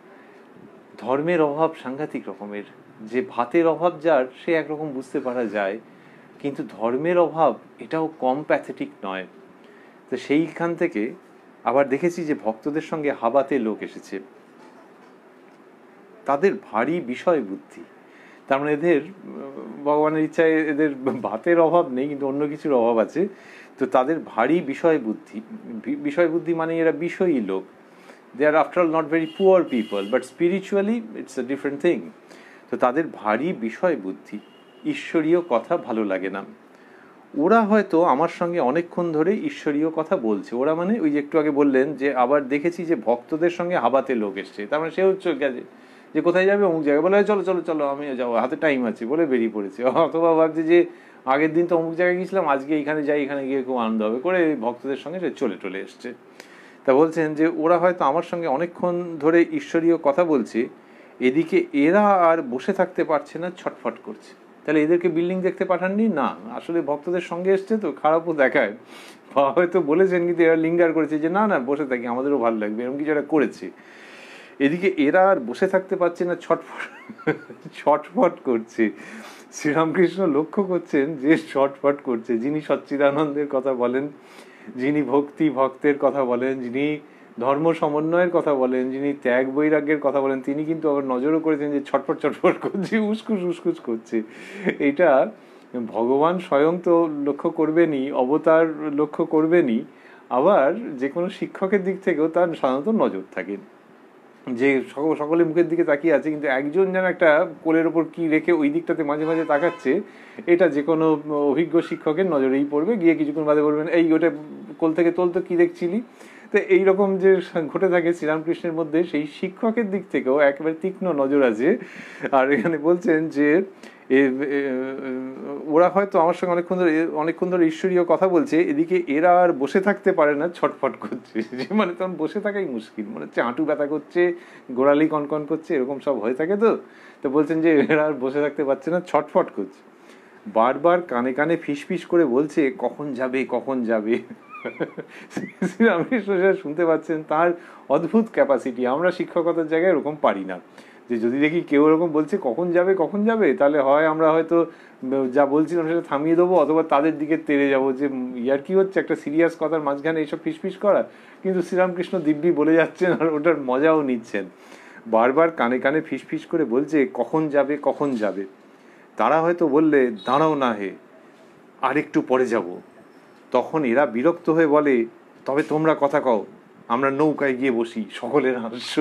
ধর্মের অভাব সাংঘাতিক রকমের। যে ভাতের অভাব যার, সে একরকম বুঝতে পারা যায়, কিন্তু ধর্মের অভাব এটাও কম প্যাথেটিক নয়। তো সেইখান থেকে আবার দেখেছি যে ভক্তদের সঙ্গে হাবাতে লোক এসেছে, তাদের ভারী বিষয় বুদ্ধি। তার মানে এদের ভগবানের ইচ্ছায় এদের ভাতের অভাব নেই, কিন্তু অন্য কিছুর অভাব আছে। তো তাদের ভারী বিষয় বুদ্ধি, বিষয় বুদ্ধি মানে এরা বিষয়ী লোক। They are after all not very poor people, but spiritually it's a different thing. তো তাদের ভারী বিষয় বুদ্ধি, ঈশ্বরীয় কথা ভালো লাগে না। ওরা হয়তো আমার সঙ্গে অনেকক্ষণ ধরে ঈশ্বরীয় কথা বলছে। ওরা মানে ওই যে একটু আগে বললেন যে আবার দেখেছি যে ভক্তদের সঙ্গে হাবাতে লোক এসছে, তার মানে সে হচ্ছে গেছে যে কোথায় যাবে অমুক জায়গায়, বলে চলো চলো চলো আমি যাবো, হাতে টাইম আছে বলে বেরিয়ে পড়েছে। অথবা ভাবছে যে আগের দিন তো অমুক জায়গায় গিয়েছিলাম, আজকে এইখানে যাই, এখানে গিয়ে খুব আনন্দ হবে করে ভক্তদের সঙ্গে সে চলে চলে এসছে। তা বলছেন যে ওরা হয়তো আমার সঙ্গে অনেকক্ষণ ধরে ঈশ্বরীয় কথা বলছে, এদিকে এরা আর বসে থাকতে পারছে না, ছটফট করছে। তাহলে এদেরকে বিল্ডিং দেখতে পাঠাননি? না, আসলে ভক্তদের সঙ্গে এসছে তো খারাপও দেখায়, বা হয়তো বলেছেন কিন্তু এরা লিঙ্গার করেছে যে না না বসে থাকি, আমাদেরও ভালো লাগবে, এরকম কিছু একটা করেছে। এদিকে এরা আর বসে থাকতে পারছে না, ছটফট ছটফট করছে। শ্রীরামকৃষ্ণ লক্ষ্য করছেন যে ছটফট করছে, যিনি সচ্চিদানন্দের কথা বলেন, যিনি ভক্তি ভক্তের কথা বলেন, যিনি ধর্ম সমন্বয়ের কথা বলেন, যিনি ত্যাগ বৈরাগ্যের কথা বলেন, তিনি কিন্তু আবার নজরও করেছেন যে ছটফট ছটফট করছে, উসকুস উসকুস করছে। এটা ভগবান স্বয়ং তো লক্ষ্য করবেনই, অবতার লক্ষ্য করবেনই, আবার যে কোনো শিক্ষকের দিক থেকেও তার সাধারণত নজর থাকে যে সকলে মুখের দিকে তাকিয়ে আছে, কিন্তু একজন যেন একটা কোলের ওপর কি রেখে ওই দিকটাতে মাঝে মাঝে তাকাচ্ছে, এটা যে কোনো অভিজ্ঞ শিক্ষকের নজরেই পড়বে। গিয়ে কিছুক্ষণ বাদে বলবেন এই ওটা কোল থেকে তোলতো, কি দেখছিলি? তো এইরকম যে ঘটে থাকে শ্রীরামকৃষ্ণের মধ্যে, সেই শিক্ষকের দিক থেকেও একেবারে তীক্ষ্ণ নজর আছে। আর এখানে বলছেন যে ওরা হয়তো আমার সঙ্গে অনেকক্ষণ ধরে অনেকক্ষণ ধরে ঈশ্বরীয় কথা বলছে, এদিকে এরা আর বসে থাকতে পারে না, ছটফট করছে। যে মানে তখন বসে থাকাই মুশকিল, মনে হচ্ছে হাঁটু ব্যথা করছে, গোড়ালি কনকন করছে, এরকম সব হয়ে থাকে। তো তো বলছেন যে এরা আর বসে থাকতে পারছে না, ছটফট করছে, বারবার কানে কানে ফিস ফিস করে বলছে কখন যাবে কখন যাবে। শ্রীরামকৃষ্ণ শুনতে পাচ্ছেন, তার অদ্ভুত ক্যাপাসিটি। আমরা শিক্ষকতার জায়গায় এরকম পারি না, যে যদি দেখি কেউ এরকম বলছে কখন যাবে কখন যাবে, তাহলে হয় আমরা হয়তো যা বলছিলাম সেটা থামিয়ে দেবো, অথবা তাদের দিকে তেড়ে যাবো যে ইয়ার কি হচ্ছে, একটা সিরিয়াস কথার মাঝখানে এইসব ফিসফিস করা। কিন্তু শ্রীরামকৃষ্ণ দিব্যি বলে যাচ্ছেন আর ওটার মজাও নিচ্ছেন। বারবার কানে কানে ফিসফিস করে বলছে কখন যাবে কখন যাবে। তারা হয়তো বললে দাঁড়াও না হে, আরেকটু পরে যাব। তখন এরা বিরক্ত হয়ে বলে তবে তোমরা কথা কও, আমরা নৌকায় গিয়ে বসি। সকলের হাস্য।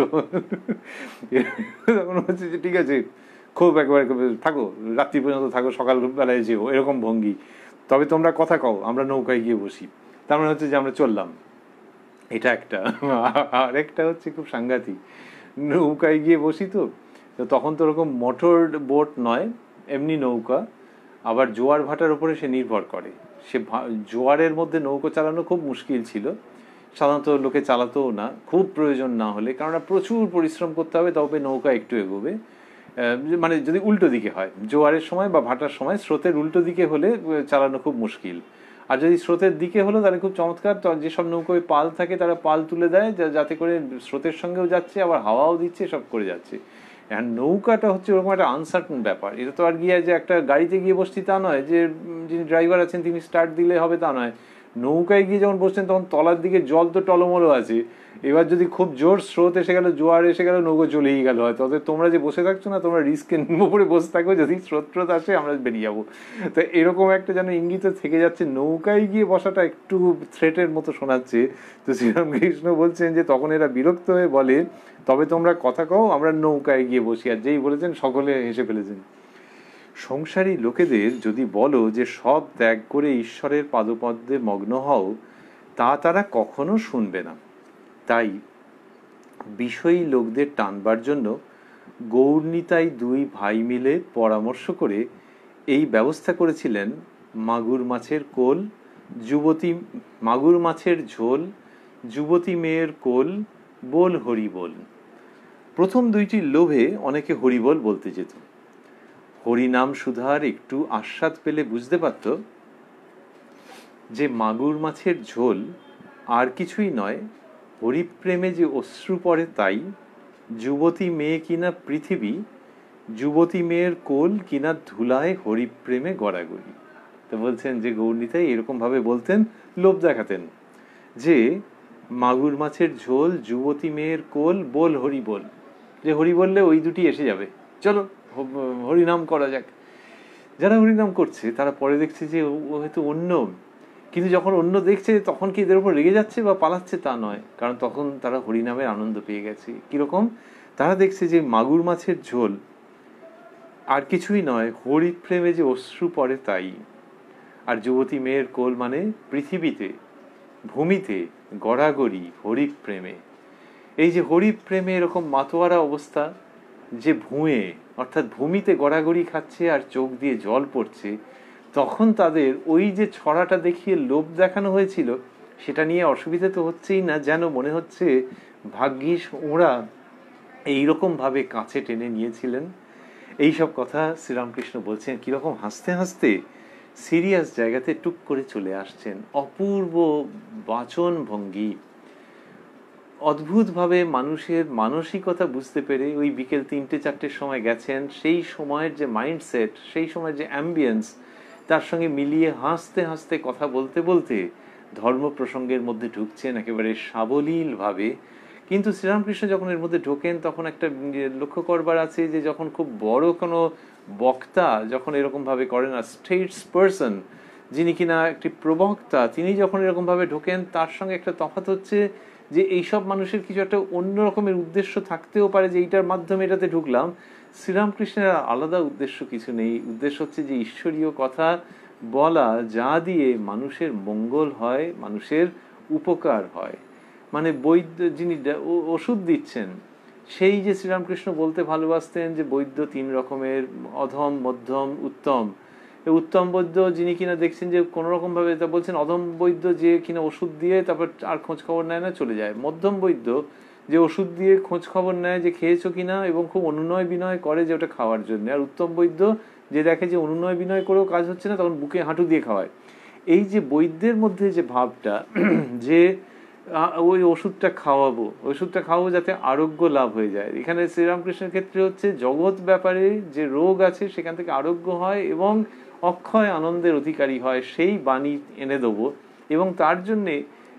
তখন হচ্ছে যে ঠিক আছে, খুব একবারে থাকো, রাত্রি পর্যন্ত থাকো, সকালবেলায় যেও, এরকম ভঙ্গি। তবে তোমরা কথা কও, আমরা নৌকায় গিয়ে বসি। তার মানে হচ্ছে যে আমরা চললাম। এটা একটা। আর একটা হচ্ছে খুব সাংঘাতিক, নৌকায় গিয়ে বসি। তো তখন তো ওরকম মোটর বোট নয়, এমনি নৌকা, আবার জোয়ার ভাটার উপরে সে নির্ভর করে। সে জোয়ারের মধ্যে নৌকো চালানো খুব মুশকিল ছিল, সাধারণত লোকে চালাতেও না, খুব প্রয়োজন না হলে, কারণ প্রচুর পরিশ্রম করতে হবে, তবে নৌকা একটু এগোবে। মানে যদি উল্টো দিকে হয়, জোয়ারের সময় বা ভাটার সময় স্রোতের উল্টো দিকে হলে চালানো খুব মুশকিল। আর যদি স্রোতের দিকে হলো তাহলে খুব চমৎকার, যেসব নৌকোয় পাল থাকে তারা পাল তুলে দেয়, যাতে করে স্রোতের সঙ্গেও যাচ্ছে, আবার হাওয়াও দিচ্ছে, সব করে যাচ্ছে। আর নৌকাটা হচ্ছে ওরকম একটা আনসার্টেন ব্যাপার। এটা তো আর গিয়ে যে একটা গাড়িতে গিয়ে বসছি তা নয়, যে যিনি ড্রাইভার আছেন তিনি স্টার্ট দিলে হবে তা নয়। নৌকায় গিয়ে যখন বসছেন তখন তলার দিকে জল তো টলমলো আছে, এবার যদি খুব জোর স্রোত এসে গেল, জোয়ার এসে গেল, নৌকো চলেই গেল হয়তো। অতএব তোমরা যে বসে থাকছো না, তোমরা রিস্কের উপরে বসে থাকো, যদি স্রোত স্রোত আসে আমরা বেরিয়ে যাবো। তো এরকম একটা যেন ইঙ্গিত থেকে যাচ্ছে, নৌকায় গিয়ে বসাটা একটু থ্রেটের মতো শোনাচ্ছে। তো শ্রীরামকৃষ্ণ বলছেন যে তখন এরা বিরক্ত হয়ে বলে তবে তোমরা কথা কও, আমরা নৌকায় গিয়ে বসি। আর যেই বলেছেন সকলে হেসে ফেলেছেন। সংসারী লোকেদের যদি বলো যে সব ত্যাগ করে ঈশ্বরের পাদপদ্মে মগ্ন হও, তা তারা কখনো শুনবে না। তাই বিষয়ী লোকদের টানবার জন্য গৌরনীতাই দুই ভাই মিলে পরামর্শ করে এই ব্যবস্থা করেছিলেন মাগুর মাছের কোল, যুবতী মাগুর মাছের ঝোল, যুবতী মেয়ের কোল, বল হরিবোল। প্রথম দুইটির লোভে অনেকে হরিবোল বলতে যেত। হরিনাম সুধার একটু আস্বাদ পেলে বুঝতে পারত যে মাগুর মাছের ঝোল আর কিছুই নয়, হরিপ্রেমে যে অশ্রু পড়ে তাই। যুবতী মেয়ে কিনা পৃথিবী, যুবতী মেয়ের কোল কিনা ধুলায় হরিপ্রেমে গড়াগড়ি। তো বলছেন যে গৌরনীতাই এরকম ভাবে বলতেন, লোভ দেখাতেন যে মাগুর মাছের ঝোল, যুবতী মেয়ের কোল, বল হরি বল, যে হরি বললে ওই দুটি এসে যাবে, চলো হরিনাম করা যাক। যারা হরিনাম করছে তারা পরে দেখছে যে ও হয়তো অন্য, কিন্তু যখন অন্য দেখছে তখন কি এদের উপর রেগে যাচ্ছে বা পালাচ্ছে তা নয়, কারণ তখন তারা হরিনামের আনন্দ পেয়ে গেছে। কিরকম? তারা দেখছে যে মাগুর মাছের ঝোল আর কিছুই নয়, হরিপ্রেমে যে অশ্রু পড়ে তাই। আর যুবতী মেয়ের কোল মানে পৃথিবীতে, ভূমিতে গড়াগড়ি হরিপ্রেমে। এই যে হরিপ্রেমে এরকম মাতোয়ারা অবস্থা, যে ভুঁয়ে অর্থাৎ ভূমিতে গড়াগড়ি খাচ্ছে আর চোখ দিয়ে জল পড়ছে, তখন তাদের ওই যে ছড়াটা দেখিয়ে লোভ দেখানো হয়েছিল সেটা নিয়ে অসুবিধা তো হচ্ছেই না, যেন মনে হচ্ছে ভাগ্যিস ওরা এইরকম ভাবে কাছে টেনে নিয়েছিলেন। এইসব কথা শ্রীরামকৃষ্ণ বলছেন কিরকম হাসতে হাসতে সিরিয়াস জায়গাতে টুক করে চলে আসছেন। অপূর্ব বাচন ভঙ্গি, অদ্ভুতভাবে মানুষের মানসিকতা বুঝতে পেরে ওই বিকেল তিনটে চারটের সময় গেছেন, সেই সময়ের যে মাইন্ডসেট, সেই সময়ের যে অ্যাম্বিয়েন্স, তার সঙ্গে মিলিয়ে হাসতে হাসতে কথা বলতে বলতে ধর্ম প্রসঙ্গের মধ্যে ঢুকছেন একেবারে সাবলীলভাবে। কিন্তু শ্রীরামকৃষ্ণ যখন এর মধ্যে ঢোকেন তখন একটা লক্ষ্য করবার আছে যে যখন খুব বড় কোনো বক্তা যখন এরকমভাবে করেন, আর স্টেটস পার্সন যিনি কিনা একটি প্রবক্তা, তিনি যখন এরকমভাবে ঢোকেন তার সঙ্গে একটা তফাৎ হচ্ছে যে এইসব মানুষের কিছু একটা অন্য রকমের উদ্দেশ্য থাকতেও পারে যে এইটার মাধ্যমে এটাতে ঢুকলাম। শ্রীরামকৃষ্ণের আলাদা উদ্দেশ্য কিছু নেই, উদ্দেশ্য হচ্ছে যে ঈশ্বরীয় কথা বলা যা দিয়ে মানুষের মঙ্গল হয়, মানুষের উপকার হয়। মানে বৈদ্য যিনি ওষুধ দিচ্ছেন, সেই যে শ্রীরামকৃষ্ণ বলতে ভালোবাসতেন যে বৈদ্য তিন রকমের, অধম, মধ্যম, উত্তম। উত্তম বৈদ্য যিনি কিনা দেখছেন যে কোনো রকম ভাবে তা বলছেন, অধম বৈদ্য যে কিনা ওষুধ দিয়ে তারপর আর খোঁজ খবর নেয় না, চলে যায়। মধ্যম বৈদ্য যে ওষুধ দিয়ে খোঁজ খবর নেয় যে খেয়েছো কিনা এবং খুব অনুনয় বিনয় করে যে ওটা খাওয়ার জন্য। আর উত্তম বৈদ্য যে দেখে যে অনুনয় বিনয় করেও কাজ হচ্ছে না, তখন বুকে হাঁটু দিয়ে খাওয়ায়। এই যে বৈদ্যের মধ্যে যে ভাবটা যে ওই ওষুধটা খাওয়াবো, ওষুধটা খাওয়াবো যাতে আরোগ্য লাভ হয়ে যায়, এখানে শ্রীরামকৃষ্ণের ক্ষেত্রে হচ্ছে জগৎ ব্যাপারে যে রোগ আছে সেখান থেকে আরোগ্য হয় এবং অক্ষয় আনন্দের অধিকারী হয়, সেই বাণী এনে দেবো। এবং তার জন্যে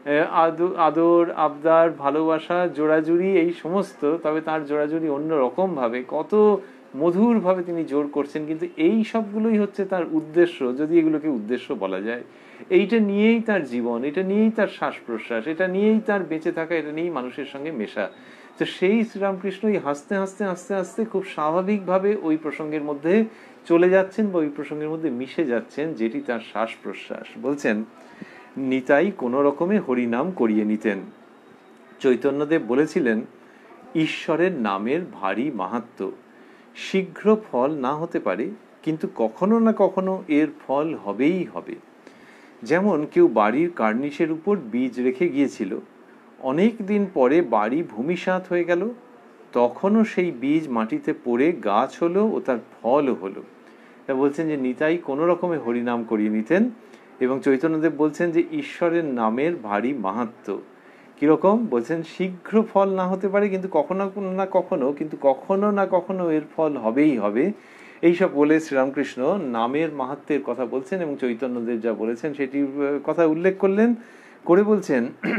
আদর, আবদার, ভালোবাসা, জোড়াজুড়ি, এই সমস্ত, তবে তার জোড়াজুড়ি অন্য রকম ভাবে, কত মধুর ভাবে তিনি জোর করছেন। কিন্তু এই সবগুলোই হচ্ছে তার উদ্দেশ্য, যদি এগুলোকে উদ্দেশ্য বলা যায়। এইটা নিয়েই তার জীবন, এটা নিয়েই তার শ্বাস প্রশ্বাস, এটা নিয়েই তার বেঁচে থাকা, এটা নিয়েই মানুষের সঙ্গে মেশা। তো সেই শ্রীরামকৃষ্ণ হাসতে হাসতে হাসতে হাসতে খুব স্বাভাবিকভাবে ওই প্রসঙ্গের মধ্যে চলে যাচ্ছেন বা ওই প্রসঙ্গের মধ্যে মিশে যাচ্ছেন, যেটি তার শ্বাস প্রশ্বাস। বলছেন, নিতাই কোনো রকমে হরিনাম করিয়ে নিতেন। চৈতন্যদেব বলেছিলেন, ঈশ্বরের নামের ভারী মাহাত্ম্য, শীঘ্র ফল না হতে পারে কিন্তু কখনো না কখনো এর ফল হবেই হবে। যেমন কেউ বাড়ির কার্নিশের উপর বীজ রেখে গিয়েছিল, অনেক দিন পরে বাড়ি ভূমিসাৎ হয়ে গেল, তখনও সেই বীজ মাটিতে পড়ে গাছ হলো ও তার ফলও হলো। তা বলছেন যে নিতাই কোনো রকমে হরিনাম করিয়ে নিতেন। এবং চৈতন্যদেব বলছেন যে ঈশ্বরের নামের ভারী মাহাত্ম্য কিরকম, বলছেন শীঘ্র ফল না হতে পারে কিন্তু কখনো না কখনো, কিন্তু কখনো না কখনো এর ফল হবেই হবে। এইসব বলে শ্রীরামকৃষ্ণ নামের মাহাত্ম্যের কথা বলছেন এবং চৈতন্যদেব যা বলেছেন সেটির কথা উল্লেখ করলেন, করে বলছেন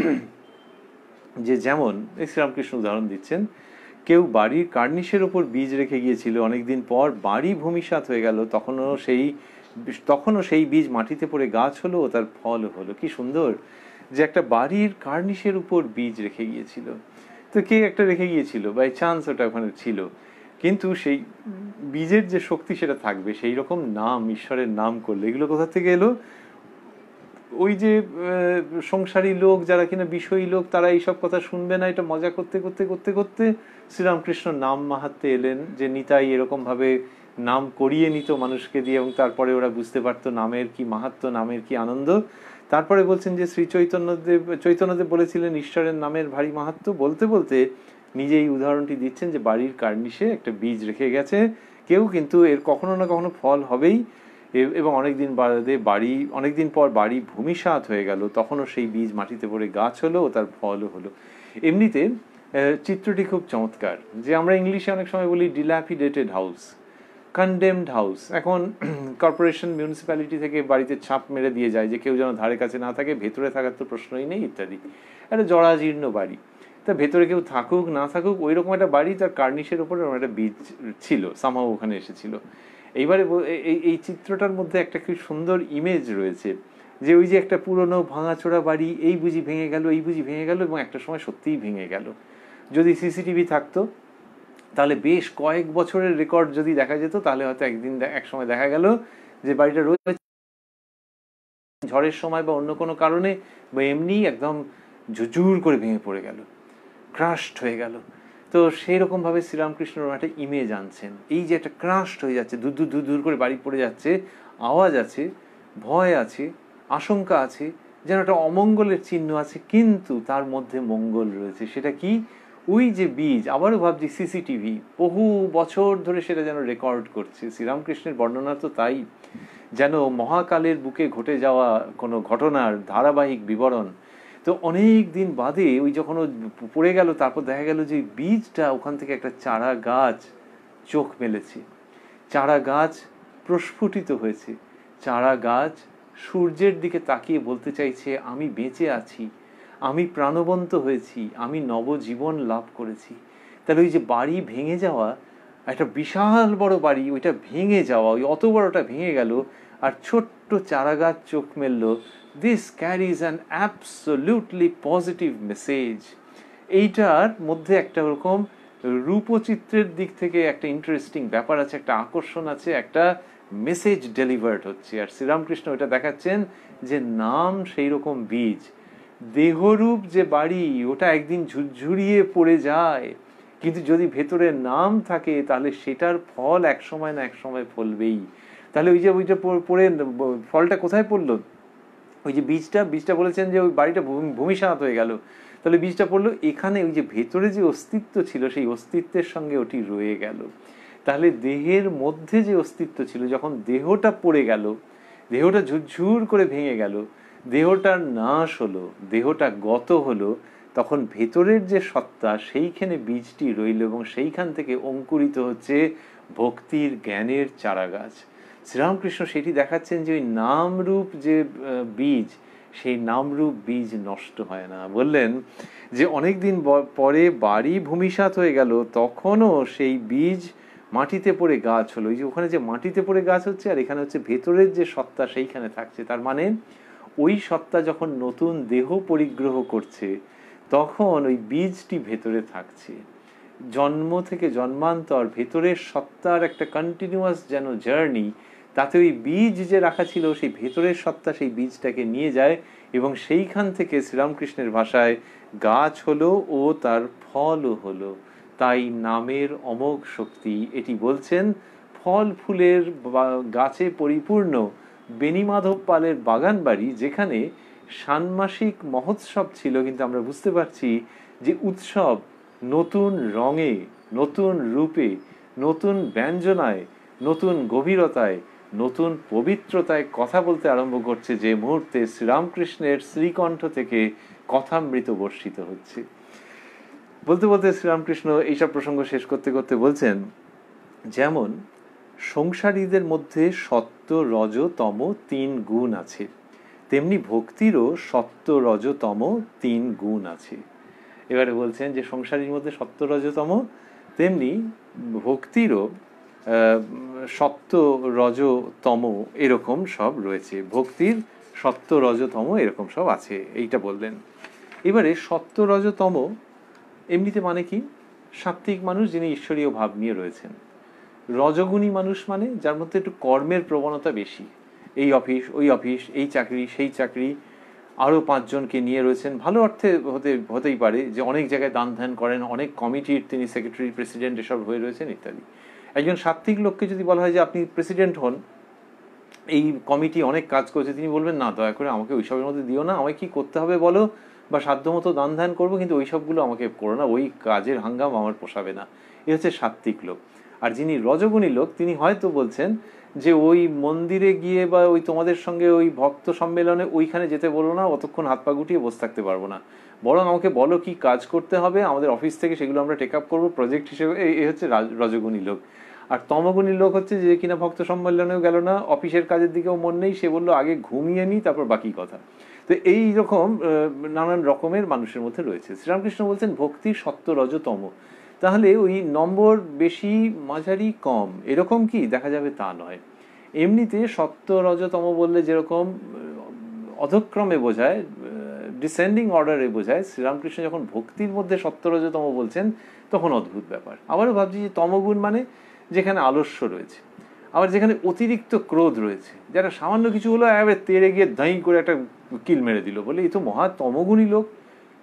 যে যেমন এই শ্রীরামকৃষ্ণ উদাহরণ দিচ্ছেন, কেউ বাড়ির কার্নিশের ওপর বীজ রেখে গিয়েছিল, অনেকদিন পর বাড়ি ভূমিসাৎ হয়ে গেল, তখনও সেই তখনও সেই বীজ মাটিতে পড়ে গাছ হলো ও তার ফল হলো। কি সুন্দর যে একটা বাড়ির কার্নিশের উপর বীজ রেখে গিয়েছিল, তো কে একটা রেখে গিয়েছিল, বাই চান্স ওটা ওখানে ছিল, কিন্তু সেই বীজের যে শক্তি সেটা থাকবে। সেই রকম নাম, ঈশ্বরের নাম করলে এগুলো কোথা থেকে এলো? ওই যে সংসারী লোক যারা কিনা বিষয়ী লোক, তারা এইসব কথা শুনবে না, এটা মজা করতে করতে করতে করতে শ্রীরামকৃষ্ণ নাম মাহাত্ম্যে এলেন, যে নিতাই এরকম ভাবে নাম করিয়ে নিত মানুষকে দিয়ে, এবং তারপরে ওরা বুঝতে পারতো নামের কি মাহাত্ম্য, নামের কি আনন্দ। তারপরে বলছেন যে শ্রী চৈতন্যদেব চৈতন্যদেব বলেছিলেন ঈশ্বরের নামের ভারী মাহাত্ম্য, বলতে বলতে নিজেই উদাহরণটি দিচ্ছেন যে বাড়ির কার্নিশে একটা বীজ রেখে গেছে কেউ, কিন্তু এর কখনো না কখনো ফল হবেই, এবং অনেকদিন বাদে বাড়ি অনেকদিন পর বাড়ি ভূমিসাৎ হয়ে গেল, তখনও সেই বীজ মাটিতে পড়ে গাছ হলো ও তার ফলও হলো। এমনিতে চিত্রটি খুব চমৎকার, যে আমরা ইংলিশে অনেক সময় বলি ডিল্যাপিডেটেড হাউস, কনডেমড হাউস। এখন কর্পোরেশন, মিউনিসিপ্যালিটি থেকে বাড়িতে ছাপ মেরে দিয়ে যায় যে কেউ যেন ধারে কাছে না থাকে, ভেতরে থাকার তো প্রশ্নই নেই ইত্যাদি। একটা জরাজীর্ণ বাড়ি, তা ভেতরে কেউ থাকুক না থাকুক ওই রকম একটা বাড়ি, তার কার্নিশের উপরে একটা বীজ ছিল, সামহাও ওখানে এসেছিল। এইবারে এই এই চিত্রটার মধ্যে একটা খুব সুন্দর ইমেজ রয়েছে, যে ওই যে একটা পুরনো ভাঙাচোরা বাড়ি, এই বুঝি ভেঙে গেল, এই বুঝি ভেঙে গেল, এবং একটা সময় সত্যিই ভেঙে গেল। যদি সিসিটিভি থাকতো তাহলে বেশ কয়েক বছরের রেকর্ড যদি দেখা যেত, তাহলে হয়তো একদিন এক সময় দেখা গেল যে বাড়িটা রয়েছে ঝড়ের সময় বা অন্য কোনো কারণে বা এমনি একদম ঝুরঝুর করে ভেঙে পড়ে গেল, ক্রাশড হয়ে গেল। তো তো সেই রকমভাবে শ্রীরামকৃষ্ণর একটা ইমেজ আনছেন, এই যে একটা ক্রাস্ট হয়ে যাচ্ছে, দূর দূর দূর দূর করে বাড়ি পড়ে যাচ্ছে, আওয়াজ আছে, ভয় আছে, আশঙ্কা আছে, যেন একটা অমঙ্গলের চিহ্ন আছে, কিন্তু তার মধ্যে মঙ্গল রয়েছে। সেটা কি? ওই যে বীজ, আবারও ভাবছি সিসিটিভি বহু বছর ধরে সেটা যেন রেকর্ড করছে। শ্রীরামকৃষ্ণের বর্ণনা তো তাই, যেন মহাকালের বুকে ঘটে যাওয়া কোনো ঘটনার ধারাবাহিক বিবরণ। তো অনেক দিন বাদে ওই যখন ও পড়ে গেল, তারপর দেখা গেল যে বীজটা ওখান থেকে একটা চারা গাছ চোখ মেলেছে, চারা গাছ প্রস্ফুটিত হয়েছে, চারা গাছ সূর্যের দিকে তাকিয়ে বলতে চাইছে আমি বেঁচে আছি, আমি প্রাণবন্ত হয়েছি, আমি নবজীবন লাভ করেছি। তাহলে ওই যে বাড়ি ভেঙে যাওয়া, একটা বিশাল বড় বাড়ি, ওইটা ভেঙে যাওয়া, ওই অত বড়টা ভেঙে গেল আর ছোট্ট চারা গাছ চোখ মেলল, this carries an absolutely positive message. এইটার মধ্যে একটা ওরকম রূপচিত্রের দিক থেকে একটা ইন্টারেস্টিং ব্যাপার আছে, একটা আকর্ষণ আছে, একটা মেসেজ ডেলিভার্ড হচ্ছে। আর শ্রীরামকৃষ্ণ ওটা দেখাচ্ছেন যে নাম সেই রকম বীজ, দেহরূপ যে বাড়ি ওটা একদিন ঝুরঝুরিয়ে পড়ে যায়, কিন্তু যদি ভেতরে নাম থাকে তাহলে সেটার ফল এক সময় না এক সময় ফলবেই। তাহলে ওই যে ওইটা পড়ে ফলটা কোথায় পড়লো? ওই যে বীজটা বীজটা বলেছেন যে ওই বাড়িটা ভূমিসাৎ হয়ে গেল, তাহলে বীজটা পড়লো এখানে, ওই যে ভেতরে যে অস্তিত্ব ছিল সেই অস্তিত্বের সঙ্গে ওটি রয়ে গেল। তাহলে দেহের মধ্যে যে অস্তিত্ব ছিল, যখন দেহটা পড়ে গেল, দেহটা ঝুরঝুর করে ভেঙে গেল, দেহটার নাশ হলো, দেহটা গত হলো, তখন ভেতরের যে সত্তা সেইখানে বীজটি রইল এবং সেইখান থেকে অঙ্কুরিত হচ্ছে ভক্তির জ্ঞানের চারাগাছ। শ্রীরামকৃষ্ণ সেটি দেখাচ্ছেন যে ওই নামরূপ যে বীজ, সেই নামরূপ বীজ নষ্ট হয় না। বললেন যে অনেকদিন পরে বাড়ি ভূমিসাৎ হয়ে গেল, তখনও সেই বীজ মাটিতে পড়ে গাছ হলো। এই যে ওখানে যে মাটিতে পড়ে গাছ হচ্ছে আর এখানে হচ্ছে ভেতরের যে সত্তা সেইখানে থাকছে। তার মানে ওই সত্তা যখন নতুন দেহ পরিগ্রহ করছে তখন ওই বীজটি ভেতরে থাকছে। জন্ম থেকে জন্মান্তর ভেতরের সত্তার একটা কন্টিনিউয়াস যেন জার্নি, তাতে ওই বীজ যে রাখা ছিল সেই ভেতরের সত্তা সেই বীজটাকে নিয়ে যায় এবং সেইখান থেকে শ্রীরামকৃষ্ণের ভাষায় গাছ হলো ও তার ফলও হলো। তাই নামের অমোঘ শক্তি। এটি বলছেন ফল ফুলের গাছে পরিপূর্ণ বেণীমাধব পালের বাগান বাড়ি, যেখানে ষান্মাসিক মহোৎসব ছিল, কিন্তু আমরা বুঝতে পারছি যে উৎসব নতুন রঙে, নতুন রূপে, নতুন ব্যঞ্জনায়, নতুন গভীরতায়, নতুন পবিত্রতায় কথা বলতে আরম্ভ করছে, যে মুহূর্তে শ্রীরামকৃষ্ণের শ্রীকণ্ঠ থেকে কথামৃত বর্ষিত হচ্ছে। বলতে বলতে শ্রীরামকৃষ্ণ এইসব প্রসঙ্গ শেষ করতে করতে বলছেন, যেমন সংসারীদের মধ্যে সত্য রজ তম তিন গুণ আছে, তেমনি ভক্তিরও সত্য রজ তম তিন গুণ আছে। এবারে বলছেন যে সংসারীর মধ্যে সত্য রজতম, তেমনি ভক্তিরও সত্য রজতম এরকম সব রয়েছে, ভক্তির সত্য রজতম এরকম সব আছে, এইটা বললেন। এবারে সত্য রজতম এমনিতে মানে কি? সাত্ত্বিক মানুষ যিনি ঈশ্বরীয় ভাব নিয়ে রয়েছেন। রজগুণী মানুষ মানে যার মধ্যে একটু কর্মের প্রবণতা বেশি, এই অফিস ওই অফিস, এই চাকরি সেই চাকরি, আরও পাঁচজনকে নিয়ে রয়েছেন। ভালো অর্থে হতে হতেই পারে যে অনেক জায়গায় দান ধ্যান করেন, অনেক কমিটির তিনি সেক্রেটারি, প্রেসিডেন্ট এসব হয়ে রয়েছেন ইত্যাদি। একজন সাত্ত্বিক লোককে যদি বলা হয় যে আপনি প্রেসিডেন্ট হন, এই কমিটি অনেক কাজ করছে, তিনি বলবেন না, দয়া করে আমাকে ওইসবের মধ্যে দিও না, আমাকে কি করতে হবে বলো, বা সাধ্যমতো দান ধ্যান করবো, কিন্তু ওই সবগুলো আমাকে করো না, ওই কাজের হাঙ্গাম আমার পোষাবে না। এ হচ্ছে সাত্ত্বিক লোক। আর যিনি রজগুণী লোক, তিনি হয়তো বলছেন যে ওই মন্দিরে গিয়ে বা ওই তোমাদের সঙ্গে ওই ভক্ত সম্মেলনে ওইখানে যেতে বলো না, অতক্ষণ হাত পা গুটিয়ে বসে থাকতে পারবো না, বরং আমাকে বলো কি কাজ করতে হবে, আমাদের অফিস থেকে সেগুলো আমরা টেক আপ করবো প্রজেক্ট হিসেবে। এই হচ্ছে রজগুণী লোক। আর তমগুণী লোক হচ্ছে যে কিনা ভক্ত সম্মেলনেও গেল না, অফিসের কাজের দিকেও মন নেই, সে বললো আগে ঘুমিয়ে নিই তারপর বাকি কথা। তো এই রকম নানান রকমের মানুষের মধ্যে রয়েছে। শ্রীরামকৃষ্ণ বলছেন ভক্তি সত্য রজতম। তাহলে ওই নম্বর বেশি মাঝারি কম এরকম কি দেখা যাবে তা নয়। এমনিতে সত্য রজতম বললে যেরকম অধক্রমে বোঝায়, ডিসেন্ডিং অর্ডারে বোঝায়, শ্রীরামকৃষ্ণ যখন ভক্তির মধ্যে সত্য রজতম বলছেন তখন অদ্ভুত ব্যাপার। আবারও ভাবছি যে তমগুণ মানে যেখানে আলস্য রয়েছে, আবার যেখানে অতিরিক্ত ক্রোধ রয়েছে, যারা সামান্য কিছু হলো একেবারে তেড়ে গিয়ে ধাই করে একটা কিল মেরে দিল, বলে এই তো মহা তমগুণী লোক,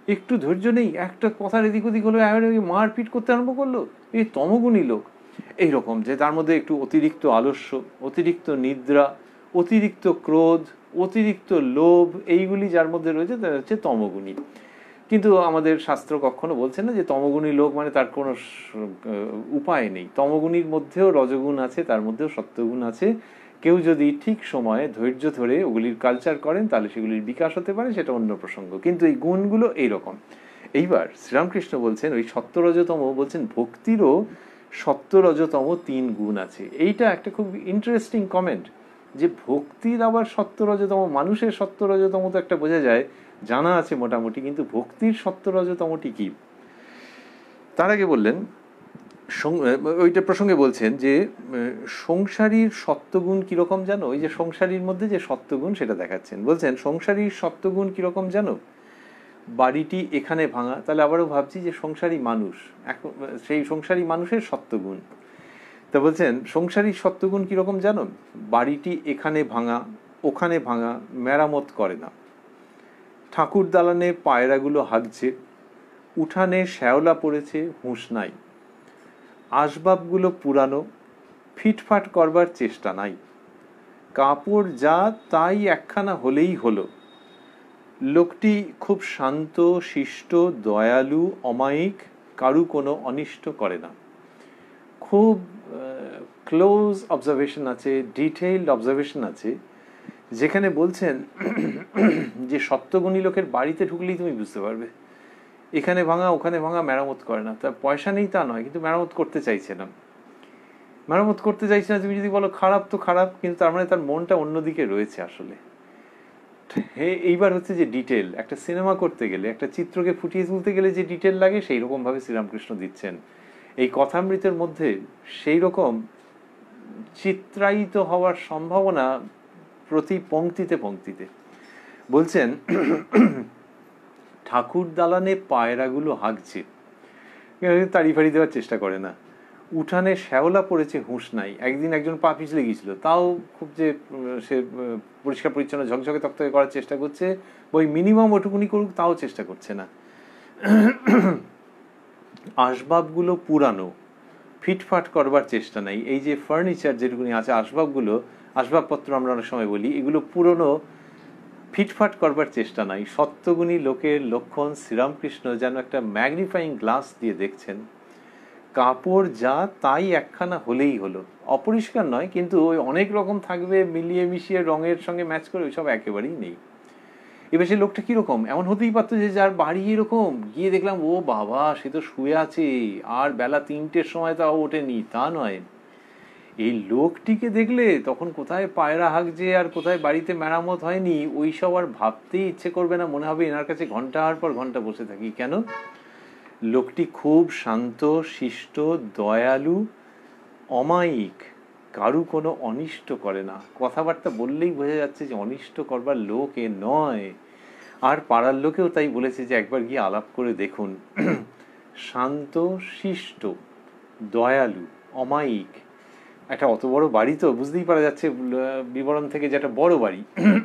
একটু ধৈর্য নেই, একটা কথার এদিক ওদিক হলো মারপিট করতে আরম্ভ করলো, এই তমগুণী লোক। এইরকম যে তার মধ্যে একটু অতিরিক্ত আলস্য, অতিরিক্ত নিদ্রা, অতিরিক্ত ক্রোধ, অতিরিক্ত লোভ, এইগুলি যার মধ্যে রয়েছে তারা হচ্ছে তমগুণী। কিন্তু আমাদের শাস্ত্র কখনো বলছে না যে তমগুণী লোক মানে তার কোনো উপায় নেই। তমগুণীর মধ্যেও রজগুণ আছে, তার মধ্যেও সত্যগুণ আছে। কেউ যদি ঠিক সময়ে ধৈর্য ধরে ওগুলির কালচার করেন তাহলে সেগুলির বিকাশ হতে পারে, সেটা অন্য প্রসঙ্গ। কিন্তু এই গুণগুলো এইরকম। এইবার শ্রীরামকৃষ্ণ বলছেন ওই সত্যরজতম, বলছেন ভক্তিরও সত্যরজতম তিন গুণ আছে। এইটা একটা খুব ইন্টারেস্টিং কমেন্ট, যে ভক্তির আবার সত্যরজতম, মানুষের সত্যরজতম তো একটা বোঝা যায়, জানা আছে মোটামুটি, কিন্তু ভক্তির সত্যরজতমটি কি? তার আগে বললেন, ওইটা প্রসঙ্গে বলছেন যে সংসারীর সত্যগুণ কিরকম জানো? ওই যে সংসারীর মধ্যে যে সত্যগুণ সেটা দেখাচ্ছেন। বলছেন সংসারীর সত্যগুণ কিরকম জানো? বাড়িটি এখানে ভাঙা। তাহলে আবারও ভাবছি যে সংসারী মানুষ, এখন সেই সংসারী মানুষের সত্যগুণ। তা বলছেন সংসারী সত্যগুণ কিরকম জানো? বাড়িটি এখানে ভাঙা, ওখানে ভাঙা, মেরামত করে না। ঠাকুর দালানে পায়রাগুলো হাগছে, উঠানে শ্যাওলা পড়েছে, হুঁশ নাই। আসবাবগুলো পুরানো, ফিটফাট করবার চেষ্টা নাই। কাপড় যা তাই একখানা হলেই হলো। লোকটি খুব শান্ত, শিষ্ট, দয়ালু, অমায়িক, কারু কোনো অনিষ্ট করে না। খুব ক্লোজ অবজারভেশন আছে, ডিটেইলড অবজারভেশন আছে, যেখানে বলছেন যে সত্যগুণী লোকের বাড়িতে ঢুকলেই তুমি বুঝতে পারবে এখানে ভাঙা, ওখানে ভাঙা, মেরামত করে না। তার পয়সা নেই তা নয়, কিন্তু মেরামত করতে চাইছে না। মেরামত করতে চাইছে না, তুমি যদি বলো খারাপ তো খারাপ, কিন্তু তার মানে তার মনটা অন্যদিকে রয়েছে আসলে। এইবার হচ্ছে যে ডিটেল, একটা সিনেমা করতে গেলে, একটা চিত্রকে ফুটিয়ে তুলতে গেলে যে ডিটেল লাগে, সেই রকম ভাবে শ্রীরামকৃষ্ণ দিচ্ছেন এই কথামৃতের মধ্যে। সেই রকম চিত্রায়িত হওয়ার সম্ভাবনা প্রতি পংক্তিতে পংক্তিতে। বলছেন ঠাকুর দালানে পায়রাগুলো হাগছে, তাড়ি ফাড়ি দেওয়ার চেষ্টা করে না। উঠানে শ্যাওলা পড়েছে, হুঁশ নাই। একদিন একজন পা পিছলে গিয়েছিল, তাও খুব যে সে পরিষ্কার পরিচ্ছন্ন ঝকঝকে তকতকে করার চেষ্টা করছে, ওই মিনিমাম ওটুকুনি করুক তাও চেষ্টা করছে না। আসবাবগুলো পুরানো, ফিটফাট করবার চেষ্টা নাই। এই যে ফার্নিচার যেটুকুনি আছে, আসবাবগুলো, আসবাবপত্র আমরা অনেক সময় বলি, এগুলো পুরনো, ফিটফাট করবার চেষ্টা নাই। সত্যগুণী লোকের লক্ষণ শ্রীরামকৃষ্ণ যেন একটা ম্যাগনিফাইং গ্লাস দিয়ে দেখছেন। কাপড় যা তাই একখানা হলেই হলো। অপরিষ্কার নয়, কিন্তু ওই অনেক রকম থাকবে, মিলিয়ে মিশিয়ে রঙের সঙ্গে ম্যাচ করে, ওইসব একেবারেই নেই। এবার সে লোকটা কিরকম? এমন হতেই পারতো যে যার বাড়ি এরকম, গিয়ে দেখলাম ও বাবা সে তো শুয়ে আছে, আর বেলা তিনটের সময় তাও ওঠেনি, তা নয়। এই লোকটিকে দেখলে তখন কোথায় পায়রা হাগছে আর কোথায় বাড়িতে মেরামত হয়নি ওইসব আর ভাবতেই ইচ্ছে করবে না। মনে হবে এনার কাছে ঘন্টার পর ঘন্টা বসে থাকি। কেন? লোকটি খুব শান্ত, শিষ্ট, দয়ালু, অমায়িক, কারু কোনো অনিষ্ট করে না। কথাবার্তা বললেই বোঝা যাচ্ছে যে অনিষ্ট করবার লোক এ নয়। আর পাড়ার লোকেও তাই বলেছে যে একবার গিয়ে আলাপ করে দেখুন। শান্ত, শিষ্ট, দয়ালু, অমায়িক। একটা অত বড় বাড়ি তো বুঝতেই পারা যাচ্ছে বিবরণ থেকে যে একটা বড় বাড়ি,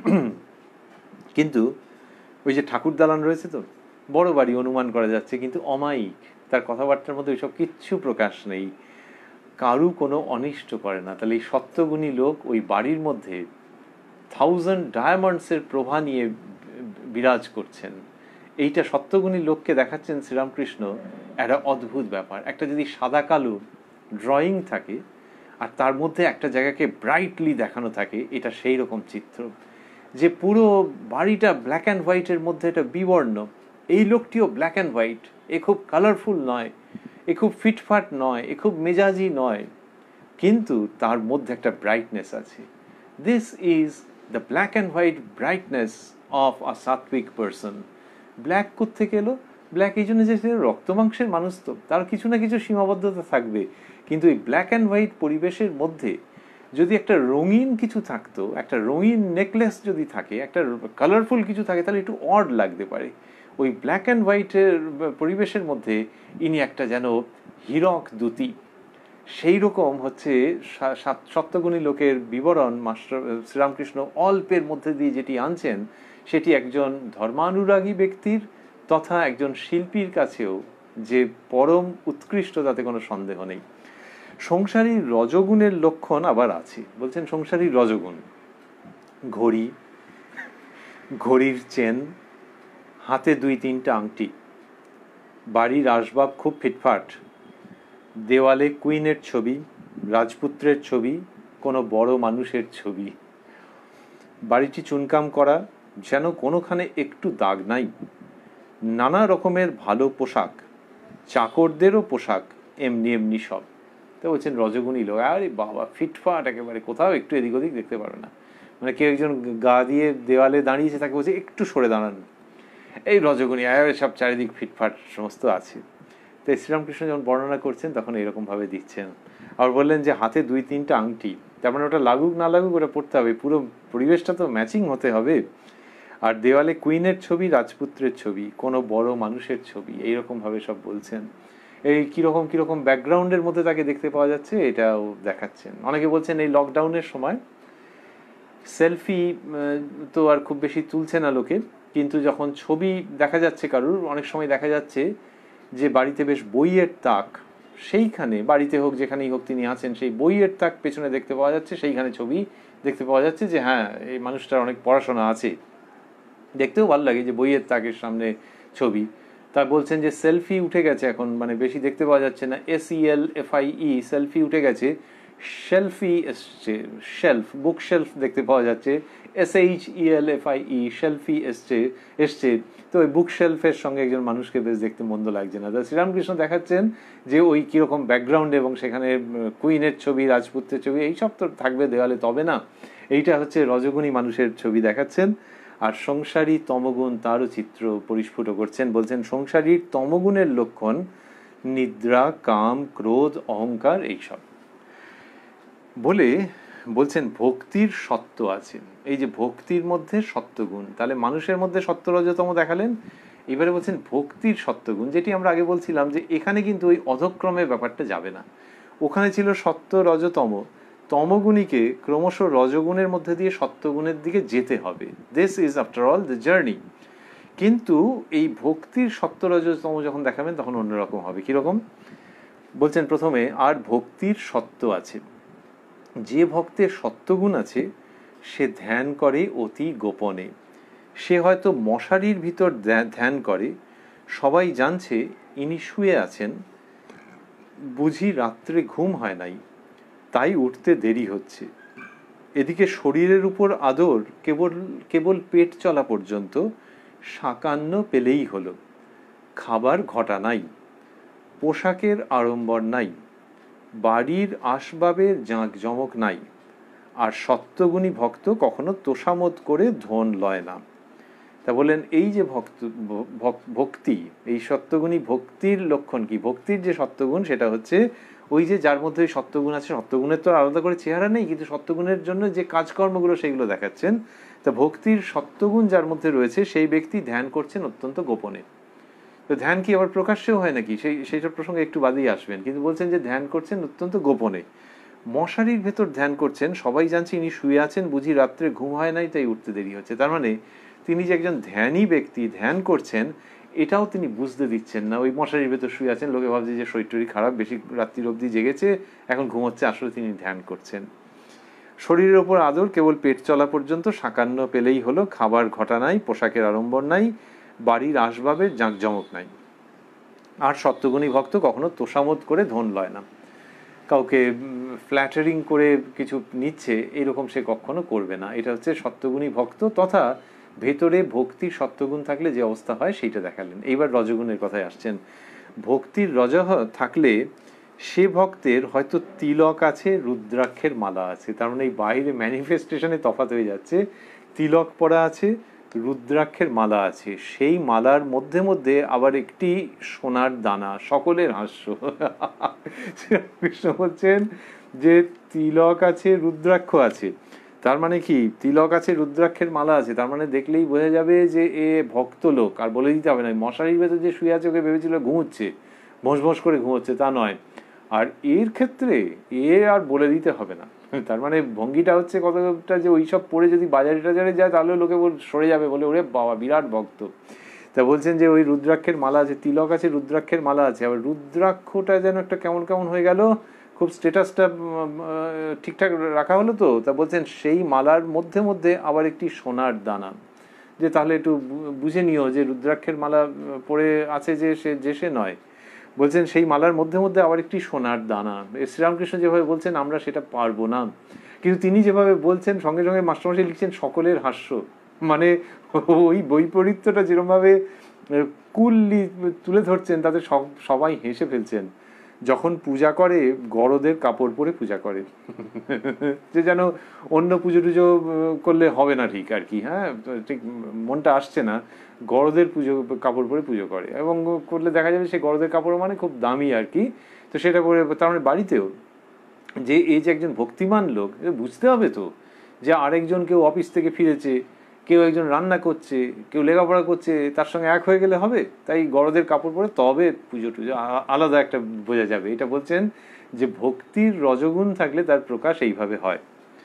কিন্তু ওই যে ঠাকুর দালান রয়েছে তো, বড় বাড়ি অনুমান করা যাচ্ছে, কিন্তু অমায়িক। তার কথাবার্তার মধ্যে ওইসব কিচ্ছু প্রকাশ নেই, কারু কোনো অনিষ্ট করে না। তাহলে এই সত্যগুণী লোক ওই বাড়ির মধ্যে থাউজেন্ড ডায়মন্ডসের প্রভা নিয়ে বিরাজ করছেন। এইটা সত্যগুণী লোককে দেখাচ্ছেন শ্রীরামকৃষ্ণ। একটা অদ্ভুত ব্যাপার, একটা যদি সাদা কালো ড্রয়িং থাকে আর তার মধ্যে একটা জায়গাকে ব্রাইটলি দেখানো থাকে, এটা সেই রকম চিত্র, যে পুরো বাড়িটা ব্ল্যাক অ্যান্ড হোয়াইটের মধ্যে এটা বিবর্ণ। এই লোকটিও ব্ল্যাক অ্যান্ড হোয়াইট, এ খুব কালারফুল নয়, এ খুব ফিটফাট নয়, এ খুব মেজাজি নয়, কিন্তু তার মধ্যে একটা ব্রাইটনেস আছে। This is the black and white brightness of a sattvik person. Black কোত্থেকে এলো? ব্ল্যাক এই জন্য যে রক্ত মাংসের মানুষ, তো তার কিছু না কিছু সীমাবদ্ধতা থাকবে, কিন্তু এই ব্ল্যাক অ্যান্ড হোয়াইট পরিবেশের মধ্যে যদি একটা রঙিন কিছু থাকতো, একটা রঙিন নেকলেস যদি থাকে, একটা কালারফুল কিছু থাকে, তাহলে একটু অড লাগতে পারে। ওই ব্ল্যাক অ্যান্ড হোয়াইটের পরিবেশের মধ্যে ইনি একটা যেন হীরক দ্যুতি। সেই রকম হচ্ছে সত্যগুণী লোকের বিবরণ মাস্টার শ্রীরামকৃষ্ণ অল্পের মধ্যে দিয়ে যেটি আনছেন, সেটি একজন ধর্মানুরাগী ব্যক্তির তথা একজন শিল্পীর কাছেও যে পরম উৎকৃষ্ট, তাতে কোনো সন্দেহ নেই। সংসারী রজগুণের লক্ষণ আবার আছে। বলছেন সংসারী রজগুণ: ঘড়ি, ঘড়ির চেন, হাতে দুই তিনটা আংটি, বাড়ির আসবাব খুব ফিটফাট, দেওয়ালে কুইনের ছবি, রাজপুত্রের ছবি, কোনো বড় মানুষের ছবি, বাড়িটি চুনকাম করা, যেন কোনোখানে একটু দাগ নাই, নানা রকমের ভালো পোশাক, চাকরদেরও পোশাক এমনি এমনি সব। তো বলছেন রজগুণী লোক, আরে বাবা ফিটফাট একেবারে, কোথাও একটু এদিক ওদিক দেখতে পারে না। মানে কেউ একজন গা দিয়ে দেওয়ালে দাঁড়িয়েছে, তাকে বলছে একটু সরে দাঁড়ান, এই রজগুণী, সব চারিদিক ফিটফাট সমস্ত আছে। তো শ্রীরামকৃষ্ণ যখন বর্ণনা করছেন তখন এরকমভাবে দিচ্ছেন। আর বললেন যে হাতে দুই তিনটা আংটি, তার মানে ওটা লাগুক না লাগুক ওটা পড়তে হবে, পুরো পরিবেশটা তো ম্যাচিং হতে হবে। আর দেওয়ালে কুইনের ছবি, রাজপুত্রের ছবি, কোনো বড় মানুষের ছবি, এইরকমভাবে সব বলছেন। এই কীরকম কীরকম ব্যাকগ্রাউন্ডের মধ্যে তাকে দেখতে পাওয়া যাচ্ছে এটাও দেখাচ্ছেন। অনেকে বলছেন এই লকডাউনের সময় সেলফি তো আর খুব বেশি তুলছে না লোকে, কিন্তু যখন ছবি দেখা যাচ্ছে কারুর, অনেক সময় দেখা যাচ্ছে যে বাড়িতে বেশ বইয়ের তাক, সেইখানে বাড়িতে হোক যেখানেই হোক তিনি আছেন, সেই বইয়ের তাক পেছনে দেখতে পাওয়া যাচ্ছে, সেইখানে ছবি দেখতে পাওয়া যাচ্ছে যে হ্যাঁ এই মানুষটার অনেক পড়াশোনা আছে, দেখতেও ভালো লাগে যে বইয়ের তাকের সামনে ছবি। তা বলছেন যে সেলফি উঠে গেছে এখন, মানে বেশি দেখতে পাওয়া যাচ্ছে না, S E L F I E, selfie উঠে গেছে, শেলফি এসছে, শেলফ, বুক শেলফ দেখতে পাওয়া যাচ্ছে, S H E L F I E, shelfie এসছে এসছে তো ওই বুক শেলফের সঙ্গে একজন মানুষকে বেশ দেখতে মন্দ লাগছে না। তা শ্রীরামকৃষ্ণ দেখাচ্ছেন যে ওই কীরকম ব্যাকগ্রাউন্ড, এবং সেখানে কুইনের ছবি, রাজপুত্রের ছবি, এইসব তো থাকবে দেওয়ালে, তবে না, এইটা হচ্ছে রজগুণী মানুষের ছবি দেখাচ্ছেন। আর সংসারী তমগুণ তারও চিত্র পরিস্ফুট করছেন। বলছেন সংসারীর তমগুণের লক্ষণ নিদ্রা, কাম, ক্রোধ, অহংকার, এইসব বলে বলছেন ভক্তির সত্য আছে। এই যে ভক্তির মধ্যে সত্যগুণ, তাহলে মানুষের মধ্যে সত্য রজতম দেখালেন, এবারে বলছেন ভক্তির সত্যগুণ, যেটি আমরা আগে বলছিলাম যে এখানে কিন্তু ওই অধক্রমের ব্যাপারটা যাবে না। ওখানে ছিল সত্য রজতম, তমগুণীকে ক্রমশ রজগুণের মধ্যে দিয়ে সত্যগুণের দিকে যেতে হবে। This is after all the journey. কিন্তু এই ভক্তির সত্য রজতম যখন দেখাবেন তখন অন্যরকম হবে। কিরকম? বলছেন প্রথমে, আর ভক্তির সত্য আছে, যে ভক্তের সত্যগুণ আছে সে ধ্যান করে অতি গোপনে। সে হয়তো মশারির ভিতর ধ্যান করে, সবাই জানছে ইনি শুয়ে আছেন, বুঝি রাত্রে ঘুম হয় নাই, তাই উঠতে দেরি হচ্ছে। এদিকে শরীরের উপর আদর কেবল কেবল পেট চলা পর্যন্ত, সাকান্ন পেলেই হলো, খাবার ঘটা নাই, পোশাকের আড়ম্বর নাই, বাড়ির আসবাবের জাঁক জমক নাই, আর সত্যগুণী ভক্ত কখনো তোষামোদ করে ধন লয় না। তা বলেন এই যে ভক্ত ভক্তি, এই সত্যগুণী ভক্তির লক্ষণ কি? ভক্তির যে সত্যগুণ সেটা হচ্ছে ওই যে যার মধ্যে ওই সত্যগুণ আছে, সত্যগুণের তো আলাদা করে চেহারা নেই, কিন্তু সত্যগুণের জন্য যে কাজকর্মগুলো সেগুলো দেখাচ্ছেন। তা ভক্তির সত্যগুণ যার মধ্যে রয়েছে সেই ব্যক্তি ধ্যান করছেন অত্যন্ত গোপনে। তো ধ্যান কি আবার প্রকাশ্যেও হয় নাকি? সেই সেইসব প্রসঙ্গে একটু বাদেই আসবেন, কিন্তু বলছেন যে ধ্যান করছেন অত্যন্ত গোপনে, মশারির ভেতর ধ্যান করছেন, সবাই জানছে ইনি শুয়ে আছেন, বুঝি রাত্রে ঘুম হয় নাই তাই উঠতে দেরি হচ্ছে। তার মানে তিনি যে একজন ধ্যানী ব্যক্তি, ধ্যান করছেন, এটাও তিনি বুঝতে দিচ্ছেন না। ওই মশারির ভেতর শুয়ে আছেন, লোকে ভাবছে যে শরীর টরীর খারাপ, বেশি রাত্রির অবধি জেগেছে, এখন ঘুমোচ্ছে, আসলে তিনি ধ্যান করছেন। শরীরের ওপর আদর কেবল পেট চলা পর্যন্ত, সাকান্ন পেলেই হলো, খাবার ঘটা নাই, পোশাকের আড়ম্বর নাই, বাড়ির আসবাবের জাঁকজমক নাই। আর সত্যগুণী ভক্ত কখনো তোষামোদ করে ধন লয় না, কাউকে ফ্ল্যাটারিং করে কিছু নিচ্ছে এরকম সে কখনো করবে না। এটা হচ্ছে সত্যগুণী ভক্ত, তথা ভেতরে ভক্তির সত্যগুণ থাকলে যে অবস্থা হয় সেইটা দেখালেন। এইবার রজগুণের কথায় আসছেন। ভক্তির রজহ থাকলে সে ভক্তের হয়তো তিলক আছে, রুদ্রাক্ষের মালা আছে। তার মানে এই বাইরে ম্যানিফেস্টেশনে তফাৎ হয়ে যাচ্ছে। তিলক পরা আছে, রুদ্রাক্ষের মালা আছে, সেই মালার মধ্যে মধ্যে আবার একটি সোনার দানা। সকলের হাস্য। কৃষ্ণ বলছেন যে তিলক আছে, রুদ্রাক্ষ আছে, তার মানে কি? তিলক আছে, রুদ্রাক্ষের মালা আছে, তার মানে দেখলেই বোঝা যাবে যে এ ভক্ত লোক। আর বলে দিতে হবে না মশারির ভেতর যে শুয়ে আছে ওকে ভেবেছিল ঘুমোচ্ছে, ভোঁস ভোঁস করে ঘুমোচ্ছে, তা নয়। আর এর ক্ষেত্রে এ আর বলে দিতে হবে না। তার মানে ভঙ্গিটা হচ্ছে কতটা যে ওইসব পরে যদি বাজারে টাজারে যায় তাহলে লোকে সরে যাবে, বলে ওরে বাবা বিরাট ভক্ত। তা বলছেন যে ওই রুদ্রাক্ষের মালা আছে, তিলক আছে, রুদ্রাক্ষের মালা আছে, আবার রুদ্রাক্ষটা যেন একটা কেমন কেমন হয়ে গেল, খুব স্ট্যাটাসটা ঠিকঠাক রাখা হলো তো। তা বলছেন সেই মালার মধ্যে মধ্যে আবার একটি সোনার দানা, যে তাহলে একটু বুঝে নিও যে রুদ্রাক্ষের মালা পরে আছে যে সে যে সে নয়। বলছেন সেই মালার মধ্যে মধ্যে আবার একটি সোনার দানা। শ্রীরামকৃষ্ণ যেভাবে বলছেন আমরা সেটা পারবো না, কিন্তু তিনি যেভাবে বলছেন সঙ্গে সঙ্গে মাস্টারমশাই লিখছেন সকলের হাস্য, মানে ওই বৈপরীত্যটা যেরকমভাবে কুললি তুলে ধরছেন তাতে সবাই হেসে ফেলছেন। যখন পূজা করে গরদের কাপড় পরে পূজা করে, যে যেন অন্য পুজো টুজো করলে হবে না ঠিক আর কি, হ্যাঁ ঠিক মনটা আসছে না, গরদের পুজো কাপড় পরে পুজো করে, এবং করলে দেখা যাবে সে গরদের কাপড় মানে খুব দামি আর কি। তো সেটা পরে তার মানে বাড়িতেও যে এই যে একজন ভক্তিমান লোক, বুঝতে হবে তো যে আরেকজন কেউ অফিস থেকে ফিরেছে, কেউ একজন রান্না করছে, কেউ লেখাপড়া করছে, তার সঙ্গে এক হয়ে গেলে হবে? তাই গরদের কাপড় পরে তবে পুজো টুজো আলাদা একটা বোঝা যাবে। এটা বলছেন যে ভক্তির রজগুণ থাকলে তার প্রকাশ এইভাবে হয়।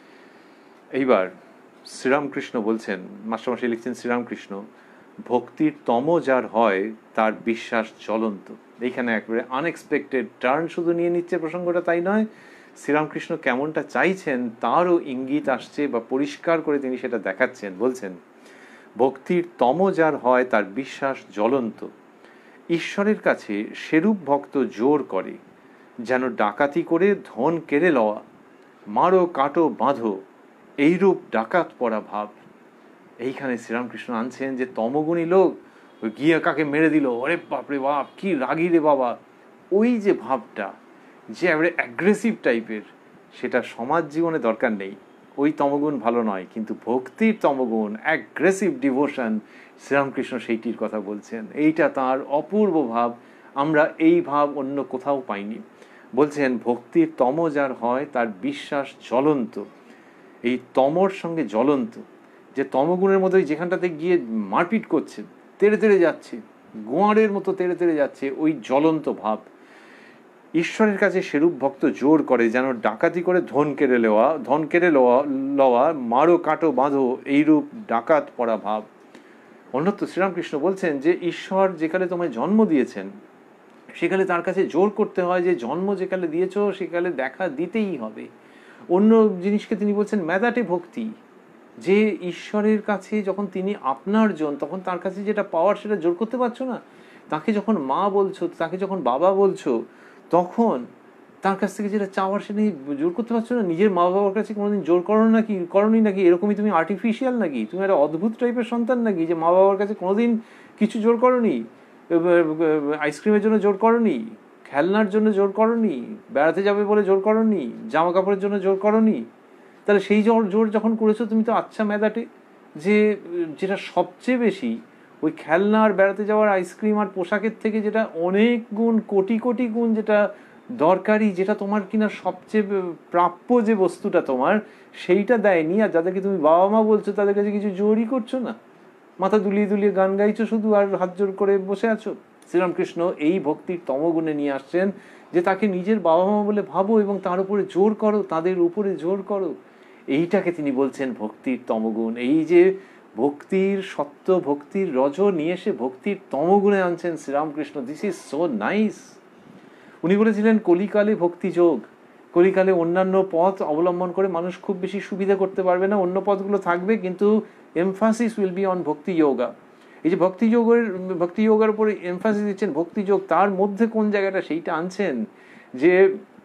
এইবার শ্রীরামকৃষ্ণ বলছেন, মাস্টারমশাই লিখছেন শ্রীরামকৃষ্ণ, ভক্তির তম যার হয় তার বিশ্বাস জ্বলন্ত। এইখানে একবারে আনএক্সপেক্টেড টার্ন শুধু নিয়ে নিচ্ছে প্রসঙ্গটা, তাই নয়, শ্রীরামকৃষ্ণ কেমনটা চাইছেন তারও ইঙ্গিত আসছে বা পরিষ্কার করে তিনি সেটা দেখাচ্ছেন। বলছেন ভক্তির তম যার হয় তার বিশ্বাস জ্বলন্ত, ঈশ্বরের কাছে সেরূপ ভক্ত জোর করে যেন ডাকাতি করে ধন কেড়ে লওয়া, মারো কাটো বাঁধো এইরূপ ডাকাত পড়া ভাব। এইখানে শ্রীরামকৃষ্ণ আনছেন যে তমগুণী লোক ওই গিয়ে কাকে মেরে দিল, আরে বাপরে বাপ কি রাগি রে বাবা, ওই যে ভাবটা যে এবারে অ্যাগ্রেসিভ টাইপের, সেটা সমাজ জীবনে দরকার নেই, ওই তমগুণ ভালো নয়। কিন্তু ভক্তির তমগুণ, অ্যাগ্রেসিভ ডিভোশন, শ্রীরামকৃষ্ণ সেইটির কথা বলছেন। এইটা তার অপূর্ব ভাব, আমরা এই ভাব অন্য কোথাও পাইনি। বলছেন ভক্তির তম যার হয় তার বিশ্বাস জ্বলন্ত। এই তমর সঙ্গে জ্বলন্ত, যে তমগুণের মধ্যে যেখানটাতে গিয়ে মারপিট করছে, তেড়ে তেড়ে যাচ্ছে, গোয়ারের মতো তেড়ে তেড়ে যাচ্ছে, ওই জ্বলন্ত ভাব। ঈশ্বরের কাছে সেরূপ ভক্ত জোর করে যেন ডাকাতি করে ধন কেড়ে লওয়া, ধন কেড়ে লওয়া লওয়া মারো কাটো বাঁধো এইরূপ ডাকাত পড়া ভাব। অন্যত্র শ্রীরামকৃষ্ণ বলছেন যে ঈশ্বর যেকালে তোমায় জন্ম দিয়েছেন সেকালে তার কাছে জোর করতে হয়, যে জন্ম যেকালে দিয়েছ সেকালে দেখা দিতেই হবে। অন্য জিনিসকে তিনি বলছেন মেদাটে ভক্তি, যে ঈশ্বরের কাছে যখন তিনি আপনার জন, তখন তার কাছে যেটা পাওয়ার সেটা জোর করতে পারছো না। তাকে যখন মা বলছো, তাকে যখন বাবা বলছো, তখন তার কাছ থেকে যেটা চাওয়ার সেটা জোর করতে পারছো না। নিজের মা বাবার কাছে কোনোদিন জোর করো নাকি, করনি নাকি? এরকমই তুমি আর্টিফিশিয়াল নাকি? তুমি একটা অদ্ভুত টাইপের সন্তান নাকি, যে মা বাবার কাছে কোনোদিন কিছু জোর করনি? আইসক্রিমের জন্য জোর করনি, খেলনার জন্য জোর করনি, বেড়াতে যাবে বলে জোর করনি, জামা কাপড়ের জন্য জোর করনি। তাহলে সেই জোর জোর যখন করেছো তুমি তো আচ্ছা মেদাটে, যে যেটা সবচেয়ে বেশি ওই খেলনা আর বেড়াতে যাওয়ার আইসক্রিম আর পোশাকের থেকে যেটা অনেক গুণ, কোটি কোটি গুণ যেটা দরকারি, যেটা তোমার কিনা সবচেয়ে প্রাপ্য যে বস্তুটা তোমার, সেইটা দেয়নি। আর যাদেরকে তুমি বাবা মা বলছো তাদের কাছে কিছু জোরই করছো না, মাথা দুলিয়ে দুলিয়ে গান গাইছো শুধু, আর হাত জোর করে বসে আছো। শ্রীরামকৃষ্ণ এই ভক্তির তমগুণে নিয়ে আসছেন, যে তাকে নিজের বাবা মা বলে ভাবো এবং তার উপরে জোর করো, তাদের উপরে জোর করো। এইটাকে তিনি বলছেন ভক্তির তমগুণ। এই যে ভক্তির সত্য, ভক্তির রজ নিয়ে এসে ভক্তির তমগুণে আনছেন Sriramakrishna. This is so nice. উনি বলেছিলেন কলিকালে ভক্তিযোগ, কলিকালে অন্যান্য পথ অবলম্বন করে মানুষ খুব বেশি সুবিধা করতে পারবে না, অন্য পথগুলো থাকবে কিন্তু এমফাসিস উইল বি অন ভক্তি যোগা। এই যে ভক্তি যোগের ভক্তি যোগের উপরে এমফাসিস দিচ্ছেন, ভক্তি যোগ তার মধ্যে কোন জায়গাটা সেইটা আনছেন, যে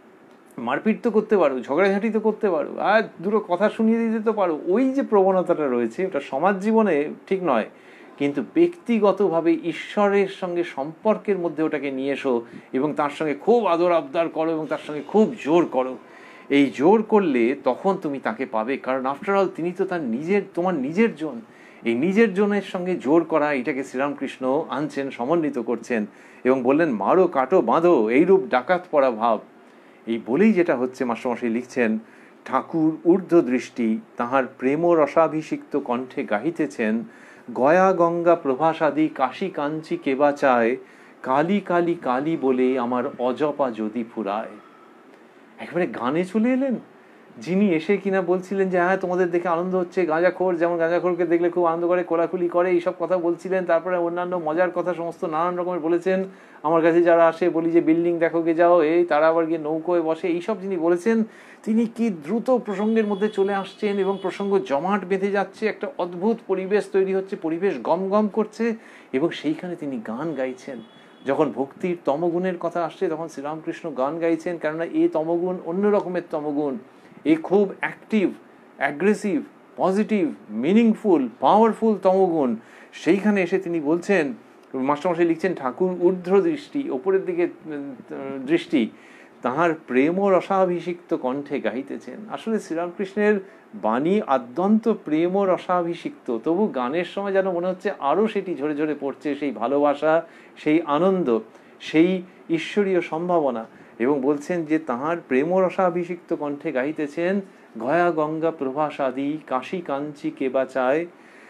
মারপিট তো করতে পারো, ঝগড়াঝাঁটি তো করতে পারো, আর দুটো কথা শুনিয়ে দিতে তো পারো। ওই যে প্রবণতাটা রয়েছে ওটা সমাজ জীবনে ঠিক নয়, কিন্তু ব্যক্তিগতভাবে ঈশ্বরের সঙ্গে সম্পর্কের মধ্যে ওটাকে নিয়ে এসো এবং তার সঙ্গে খুব আদর আবদার করো এবং তার সঙ্গে খুব জোর করো। এই জোর করলে তখন তুমি তাকে পাবে, কারণ আফটার অল তিনি তো তার নিজের, তোমার নিজের জন। এই নিজের জনের সঙ্গে জোর করা, এটাকে শ্রীরামকৃষ্ণ আনছেন, সমন্বিত করছেন এবং বললেন মারো কাটো বাঁধো এইরূপ ডাকাত পড়া ভাব। এই বলেই যেটা হচ্ছে, মাস্টারমশাই লিখছেন, ঠাকুর ঊর্ধ্ব দৃষ্টি তাহার প্রেম রসাভিষিক্ত কণ্ঠে গাহিতেছেন, গয়া গঙ্গা প্রভাসাদি কাশী কাঞ্চি কেবা চায়, কালী কালী কালী বলে আমার অজপা যদি ফুরায়। একেবারে গানে চলে এলেন যিনি এসে কিনা বলছিলেন যে হ্যাঁ তোমাদের দেখে আনন্দ হচ্ছে, গাঁজাখোর যেমন গাঁজাখোরকে দেখলে খুব আনন্দ করে, কোলাকুলি করে, এইসব কথা বলছিলেন। তারপরে অন্যান্য মজার কথা সমস্ত নানান রকমের বলেছেন। আমার কাছে যারা আসে বলি যে বিল্ডিং দেখো গে যাও, এই তারা আবার গিয়ে নৌকোয় বসে, এইসব যিনি বলেছেন তিনি কি দ্রুত প্রসঙ্গের মধ্যে চলে আসছেন এবং প্রসঙ্গ জমাট বেঁধে যাচ্ছে, একটা অদ্ভুত পরিবেশ তৈরি হচ্ছে, পরিবেশ গম গম করছে এবং সেইখানে তিনি গান গাইছেন। যখন ভক্তির তমগুণের কথা আসছে তখন শ্রীরামকৃষ্ণ গান গাইছেন, কেননা এই তমগুণ অন্য রকমের তমগুণ, এই খুব active, aggressive, positive, meaningful, powerful তমগুণ। সেইখানে এসে তিনি বলছেন, মাস্টারমশাই লিখছেন, ঠাকুর ঊর্ধ্ব দৃষ্টি, ওপরের দিকে দৃষ্টি, তাহার প্রেম ও রসাভিষিক্ত কণ্ঠে গাইতেছেন। আসলে শ্রীরামকৃষ্ণের বাণী আদ্যন্ত প্রেম ও রসাভিষিক্ত, তবু গানের সময় যেন মনে হচ্ছে আরও সেটি ঝরে ঝরে পড়ছে, সেই ভালোবাসা, সেই আনন্দ, সেই ঈশ্বরীয় সম্ভাবনা। এবং বলছেন যে তাহার প্রেম রসাভিষিক্ত কণ্ঠে গাইতেছেন, গয়া গঙ্গা প্রভাসাদি কাশী কাঞ্চি কেবা চায়,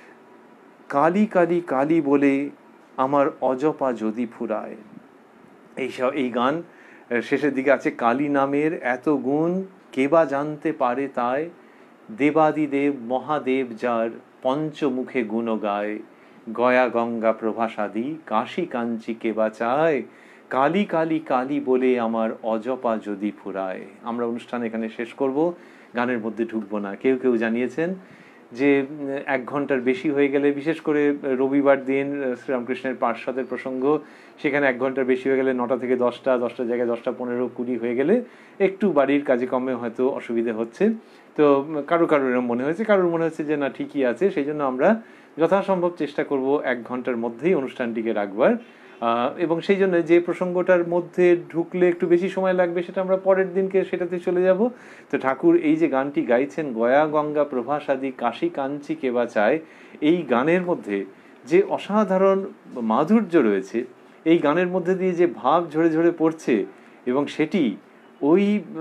কালী কালী কালী বলে আমার অজপা যদি ফুরায়। এই এই গান শেষের দিকে আছে, কালী নামের এত গুণ কেবা জানতে পারে তাই, দেবাদিদেব মহাদেব যার পঞ্চমুখে গুণ গায়, গয়া গঙ্গা প্রভাসাদি কাশী কাঞ্চি কেবা চায়, কালী কালী কালী বলে আমার অজপা যদি ফুরায়। আমরা অনুষ্ঠান এখানে শেষ করব, গানের মধ্যে ঢুকবো না। কেউ কেউ জানিয়েছেন যে এক ঘন্টার বেশি হয়ে গেলে, বিশেষ করে রবিবার দিন শ্রীরামকৃষ্ণের পার্শ্বদের প্রসঙ্গ, সেখানে এক ঘন্টার বেশি হয়ে গেলে, নটা থেকে দশটা, দশটার জায়গায় দশটা পনেরো কুড়ি হয়ে গেলে একটু বাড়ির কাজে কমে হয়তো অসুবিধে হচ্ছে। তো কারো কারোর এরকম মনে হয়েছে, কারোর মনে হচ্ছে যে না ঠিকই আছে। সেই জন্য আমরা যথাসম্ভব চেষ্টা করব এক ঘন্টার মধ্যেই অনুষ্ঠানটিকে রাখবার। এবং সেই জন্য যে প্রসঙ্গটার মধ্যে ঢুকলে একটু বেশি সময় লাগবে সেটা আমরা পরের দিনকে সেটাতে চলে যাব। তো ঠাকুর এই যে গানটি গাইছেন, গয়া গঙ্গা প্রভাসাদি কাশী কাঞ্চি কেবা চায়, এই গানের মধ্যে যে অসাধারণ মাধুর্য রয়েছে, এই গানের মধ্যে দিয়ে যে ভাব ঝরে ঝরে পড়ছে, এবং সেটি ওই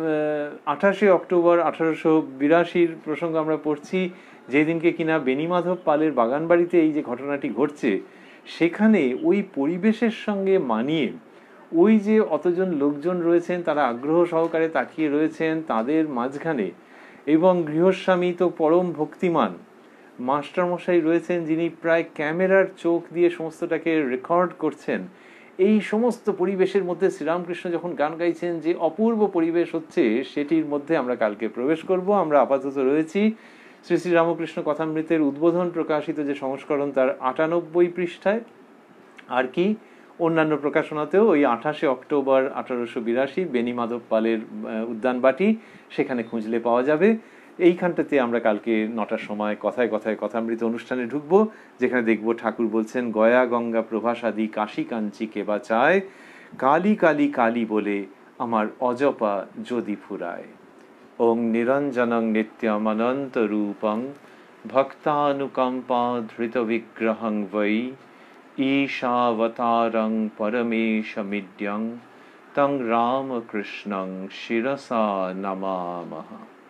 আঠাশে অক্টোবর আঠারোশো বিরাশির প্রসঙ্গ আমরা পড়ছি, যেদিনকে কিনা বেণীমাধব পালের বাগান বাড়িতে এই যে ঘটনাটি ঘটছে, সেখানে ওই পরিবেশের সঙ্গে মানিয়ে ওই যে অতজন লোকজন রয়েছেন, তারা আগ্রহ সহকারে তাকিয়ে রয়েছেন তাদের মাঝখানে, এবং গৃহস্বামী তো পরম ভক্তিমান, মাস্টারমশাই রয়েছেন যিনি প্রায় ক্যামেরার চোখ দিয়ে সমস্তটাকে রেকর্ড করছেন। এই সমস্ত পরিবেশের মধ্যে শ্রীরামকৃষ্ণ যখন গান গাইছেন, যে অপূর্ব পরিবেশ হচ্ছে, সেটির মধ্যে আমরা কালকে প্রবেশ করব। আমরা আপাতত রয়েছি শ্রী শ্রী রামকৃষ্ণ কথামৃতের উদ্বোধন প্রকাশিত যে সংস্করণ, তার আটানব্বই পৃষ্ঠায়। আর কি অন্যান্য প্রকাশনাতেও ওই আঠাশে অক্টোবর আঠারোশো বিরাশি বেণীমাধব পালের উদ্যানবাটি, সেখানে খুঁজলে পাওয়া যাবে। এইখানটাতে আমরা কালকে নটার সময় কথায় কথায় কথামৃত অনুষ্ঠানে ঢুকবো, যেখানে দেখব ঠাকুর বলছেন, গয়া গঙ্গা প্রভাসাদি কাশী কাঞ্চি কেবা চায়, কালী কালী কালী বলে আমার অজপা যদি ফুরায়। ওং নিরঞ্জনং নিত্যমনন্ত রূপং ভক্তানুকম্পা ধৃত বিগ্রহং বৈ, ঈশাবতারং পরমেশমিড্যং তং রামকৃষ্ণং শিরসা নমামহ।